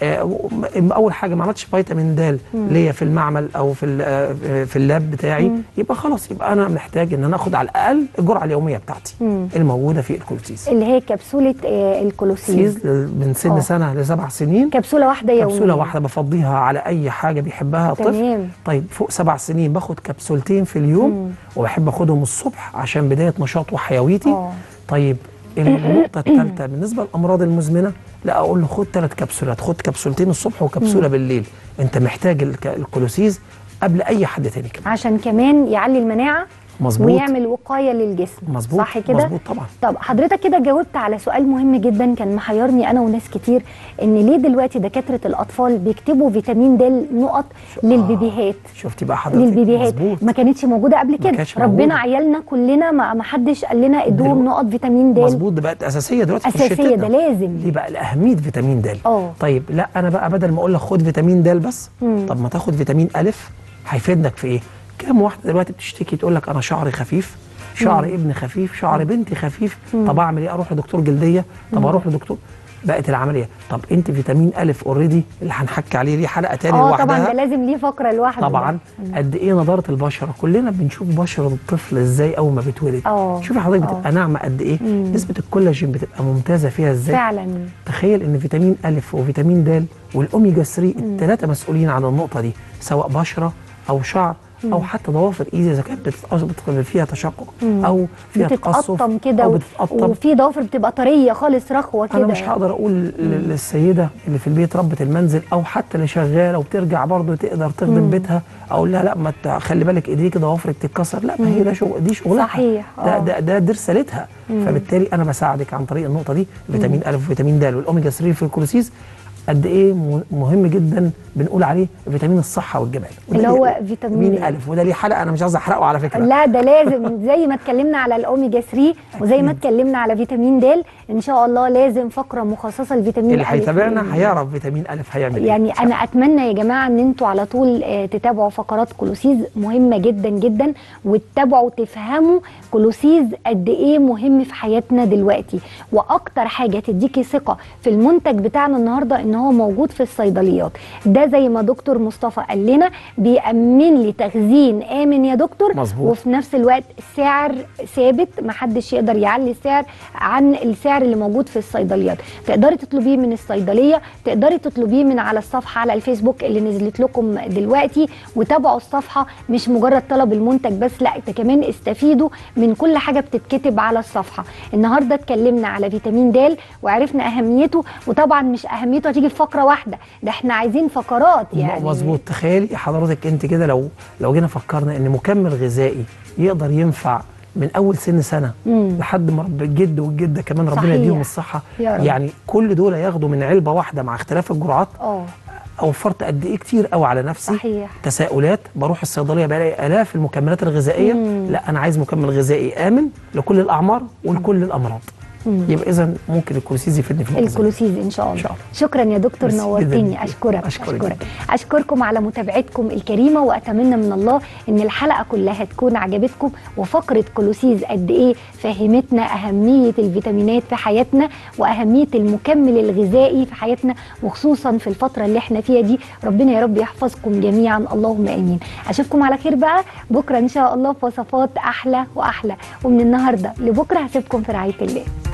آآ اول حاجه ما عملتش فيتامين د ليا في المعمل او في في اللاب بتاعي، مم. يبقى خلاص، يبقى انا محتاج ان انا اخد على الاقل الجرعه اليوميه بتاعتي مم. الموجوده في الكولوسيز، اللي هي كبسوله الكولوسيز من سن أوه. سنه لسبع سنين، كبسوله واحده يوميا. كبسوله واحده بفضيها على اي حاجه بيحبها الطفل. تمام. طيب فوق سبع سنين باخد كبسولتين في اليوم، مم. وبحب اخدهم الصبح عشان بدايه نشاط وحيويتي. أوه. طيب النقطه الثالثه بالنسبه للامراض المزمنه، لا اقول له خد ثلاث كبسولات، خد كبسولتين الصبح وكبسوله مم. بالليل. انت محتاج الكولوسيز قبل اي حد تاني كمان، عشان كمان يعلي المناعه. مظبوط. ويعمل وقايه للجسم. مظبوط. صح كده؟ مظبوط طبعا. طب حضرتك كده جاوبت على سؤال مهم جدا كان محيرني انا وناس كتير، ان ليه دلوقتي دكاتره الاطفال بيكتبوا فيتامين د نقط للبيبيهات؟ شفتي بقى حضرتك؟ للبيبيهات. مظبوط. ما كانتش موجوده قبل كده. ربنا عيالنا كلنا ما حدش قال لنا ادوهم نقط فيتامين د. مظبوط. ده بقت اساسيه دلوقتي في الشتاء. اساسيه، ده لازم. ليه بقى؟ لاهميه فيتامين د. اه طيب لا انا بقى بدل ما اقول لك خد فيتامين د بس، مم. طب ما تاخد فيتامين أ، هيفيدك في ايه؟ كام واحده دلوقتي بتشتكي تقول لك انا شعري خفيف، شعر مم. ابني خفيف، شعر بنتي خفيف. مم. طب اعمل ايه؟ اروح لدكتور جلديه؟ طب مم. اروح لدكتور. بقت العمليه. طب انت فيتامين أ اوريدي اللي هنحكي عليه ليه حلقه ثانيه لوحدها. اه طبعا ده لازم ليه فقره لوحدها. طبعا. قد ايه نضاره البشره، كلنا بنشوف بشره الطفل ازاي اول ما بيتولد. شوفي حضرتك بتبقى ناعمه قد ايه، مم. نسبه الكولاجين بتبقى ممتازه فيها ازاي. فعلا. تخيل ان فيتامين أ وفيتامين د والاوميجا ثلاثة الثلاثه مسؤولين عن النقطه دي، سواء بشره او شعر او حتى ضوافر ايدي اذا كانت بتتقص فيها تشقق او فيها تقصف بتتقطم كده او و- بتتقطم. وفي ضوافر بتبقى طريه خالص رخوه كده. انا مش هقدر اقول لل- للسيده اللي في البيت ربة المنزل او حتى اللي شغاله وبترجع برضه تقدر تخدم بيتها اقول لها لا ما ت- خلي بالك ايديك ضوافرك تتكسر، لا ما هي ده شغل، دي شغلها صحيح. ده آه. ده ده دي رسالتها. فبالتالي انا بساعدك عن طريق النقطه دي. فيتامين أ وفيتامين د والاوميجا ثلاثة في الكولوسيس قد ايه م- مهم جدا، بنقول عليه فيتامين الصحه والجمال، وده اللي ليه- هو فيتامين أ وده ليه حلقه انا مش عايز احرقه على فكره. لا ده لازم زي ما اتكلمنا على الاوميجا ثلاثة وزي ما اتكلمنا على فيتامين د، ان شاء الله لازم فقره مخصصه لفيتامين اللي أ. هيتابعنا هيعرف فيتامين أ هيعمل ايه. يعني انا اتمنى يا جماعه ان انتوا على طول آه، تتابعوا فقرات كولوسيز، مهمه جدا جدا، وتتابعوا تفهموا كولوسيز قد ايه مهم في حياتنا دلوقتي. واكتر حاجه تديكي ثقه في المنتج بتاعنا النهارده ان هو موجود في الصيدليات. ده زي ما دكتور مصطفى قال لنا بيأمن لي تخزين امن يا دكتور. مظبوط. وفي نفس الوقت سعر ثابت، محدش يقدر يعلي السعر عن السعر اللي موجود في الصيدليات. تقدري تطلبيه من الصيدليه، تقدري تطلبيه من على الصفحه على الفيسبوك اللي نزلت لكم دلوقتي، وتابعوا الصفحه، مش مجرد طلب المنتج بس، لا انت كمان استفيدوا من كل حاجه بتتكتب على الصفحه. النهارده اتكلمنا على فيتامين د وعرفنا اهميته، وطبعا مش اهميته هتيجي في فقره واحده، ده احنا عايزين فقرات يعني. مظبوط. تخيلي حضرتك انت كده لو لو جينا فكرنا ان مكمل غذائي يقدر ينفع من اول سن سنه مم. لحد ما رب الجد والجده كمان ربنا صحيح. يديهم الصحه، يا رب. يعني كل دول ياخدوا من علبه واحده مع اختلاف الجرعات. اه اوفرت قد ايه كتير قوي على نفسي. صحيح. تساؤلات، بروح الصيدليه بلاقي الاف المكملات الغذائيه. مم. لا انا عايز مكمل غذائي امن لكل الاعمار ولكل الامراض. مم. يبقى اذا ممكن الكولوسيز يفيدني في النقطة دي. الكولوسيز ان شاء الله. إن شاء الله. شكرا يا دكتور، ميرسي نورتني. جداً. اشكرك أشكرك اشكرك جداً. اشكركم على متابعتكم الكريمه، واتمنى من الله ان الحلقه كلها تكون عجبتكم، وفقره كولوسيز قد ايه فهمتنا اهميه الفيتامينات في حياتنا واهميه المكمل الغذائي في حياتنا، وخصوصا في الفتره اللي احنا فيها دي. ربنا يا رب يحفظكم جميعا، اللهم امين. اشوفكم على خير بقى بكره ان شاء الله في وصفات احلى واحلى، ومن النهارده لبكره هسيبكم في رعايه الله.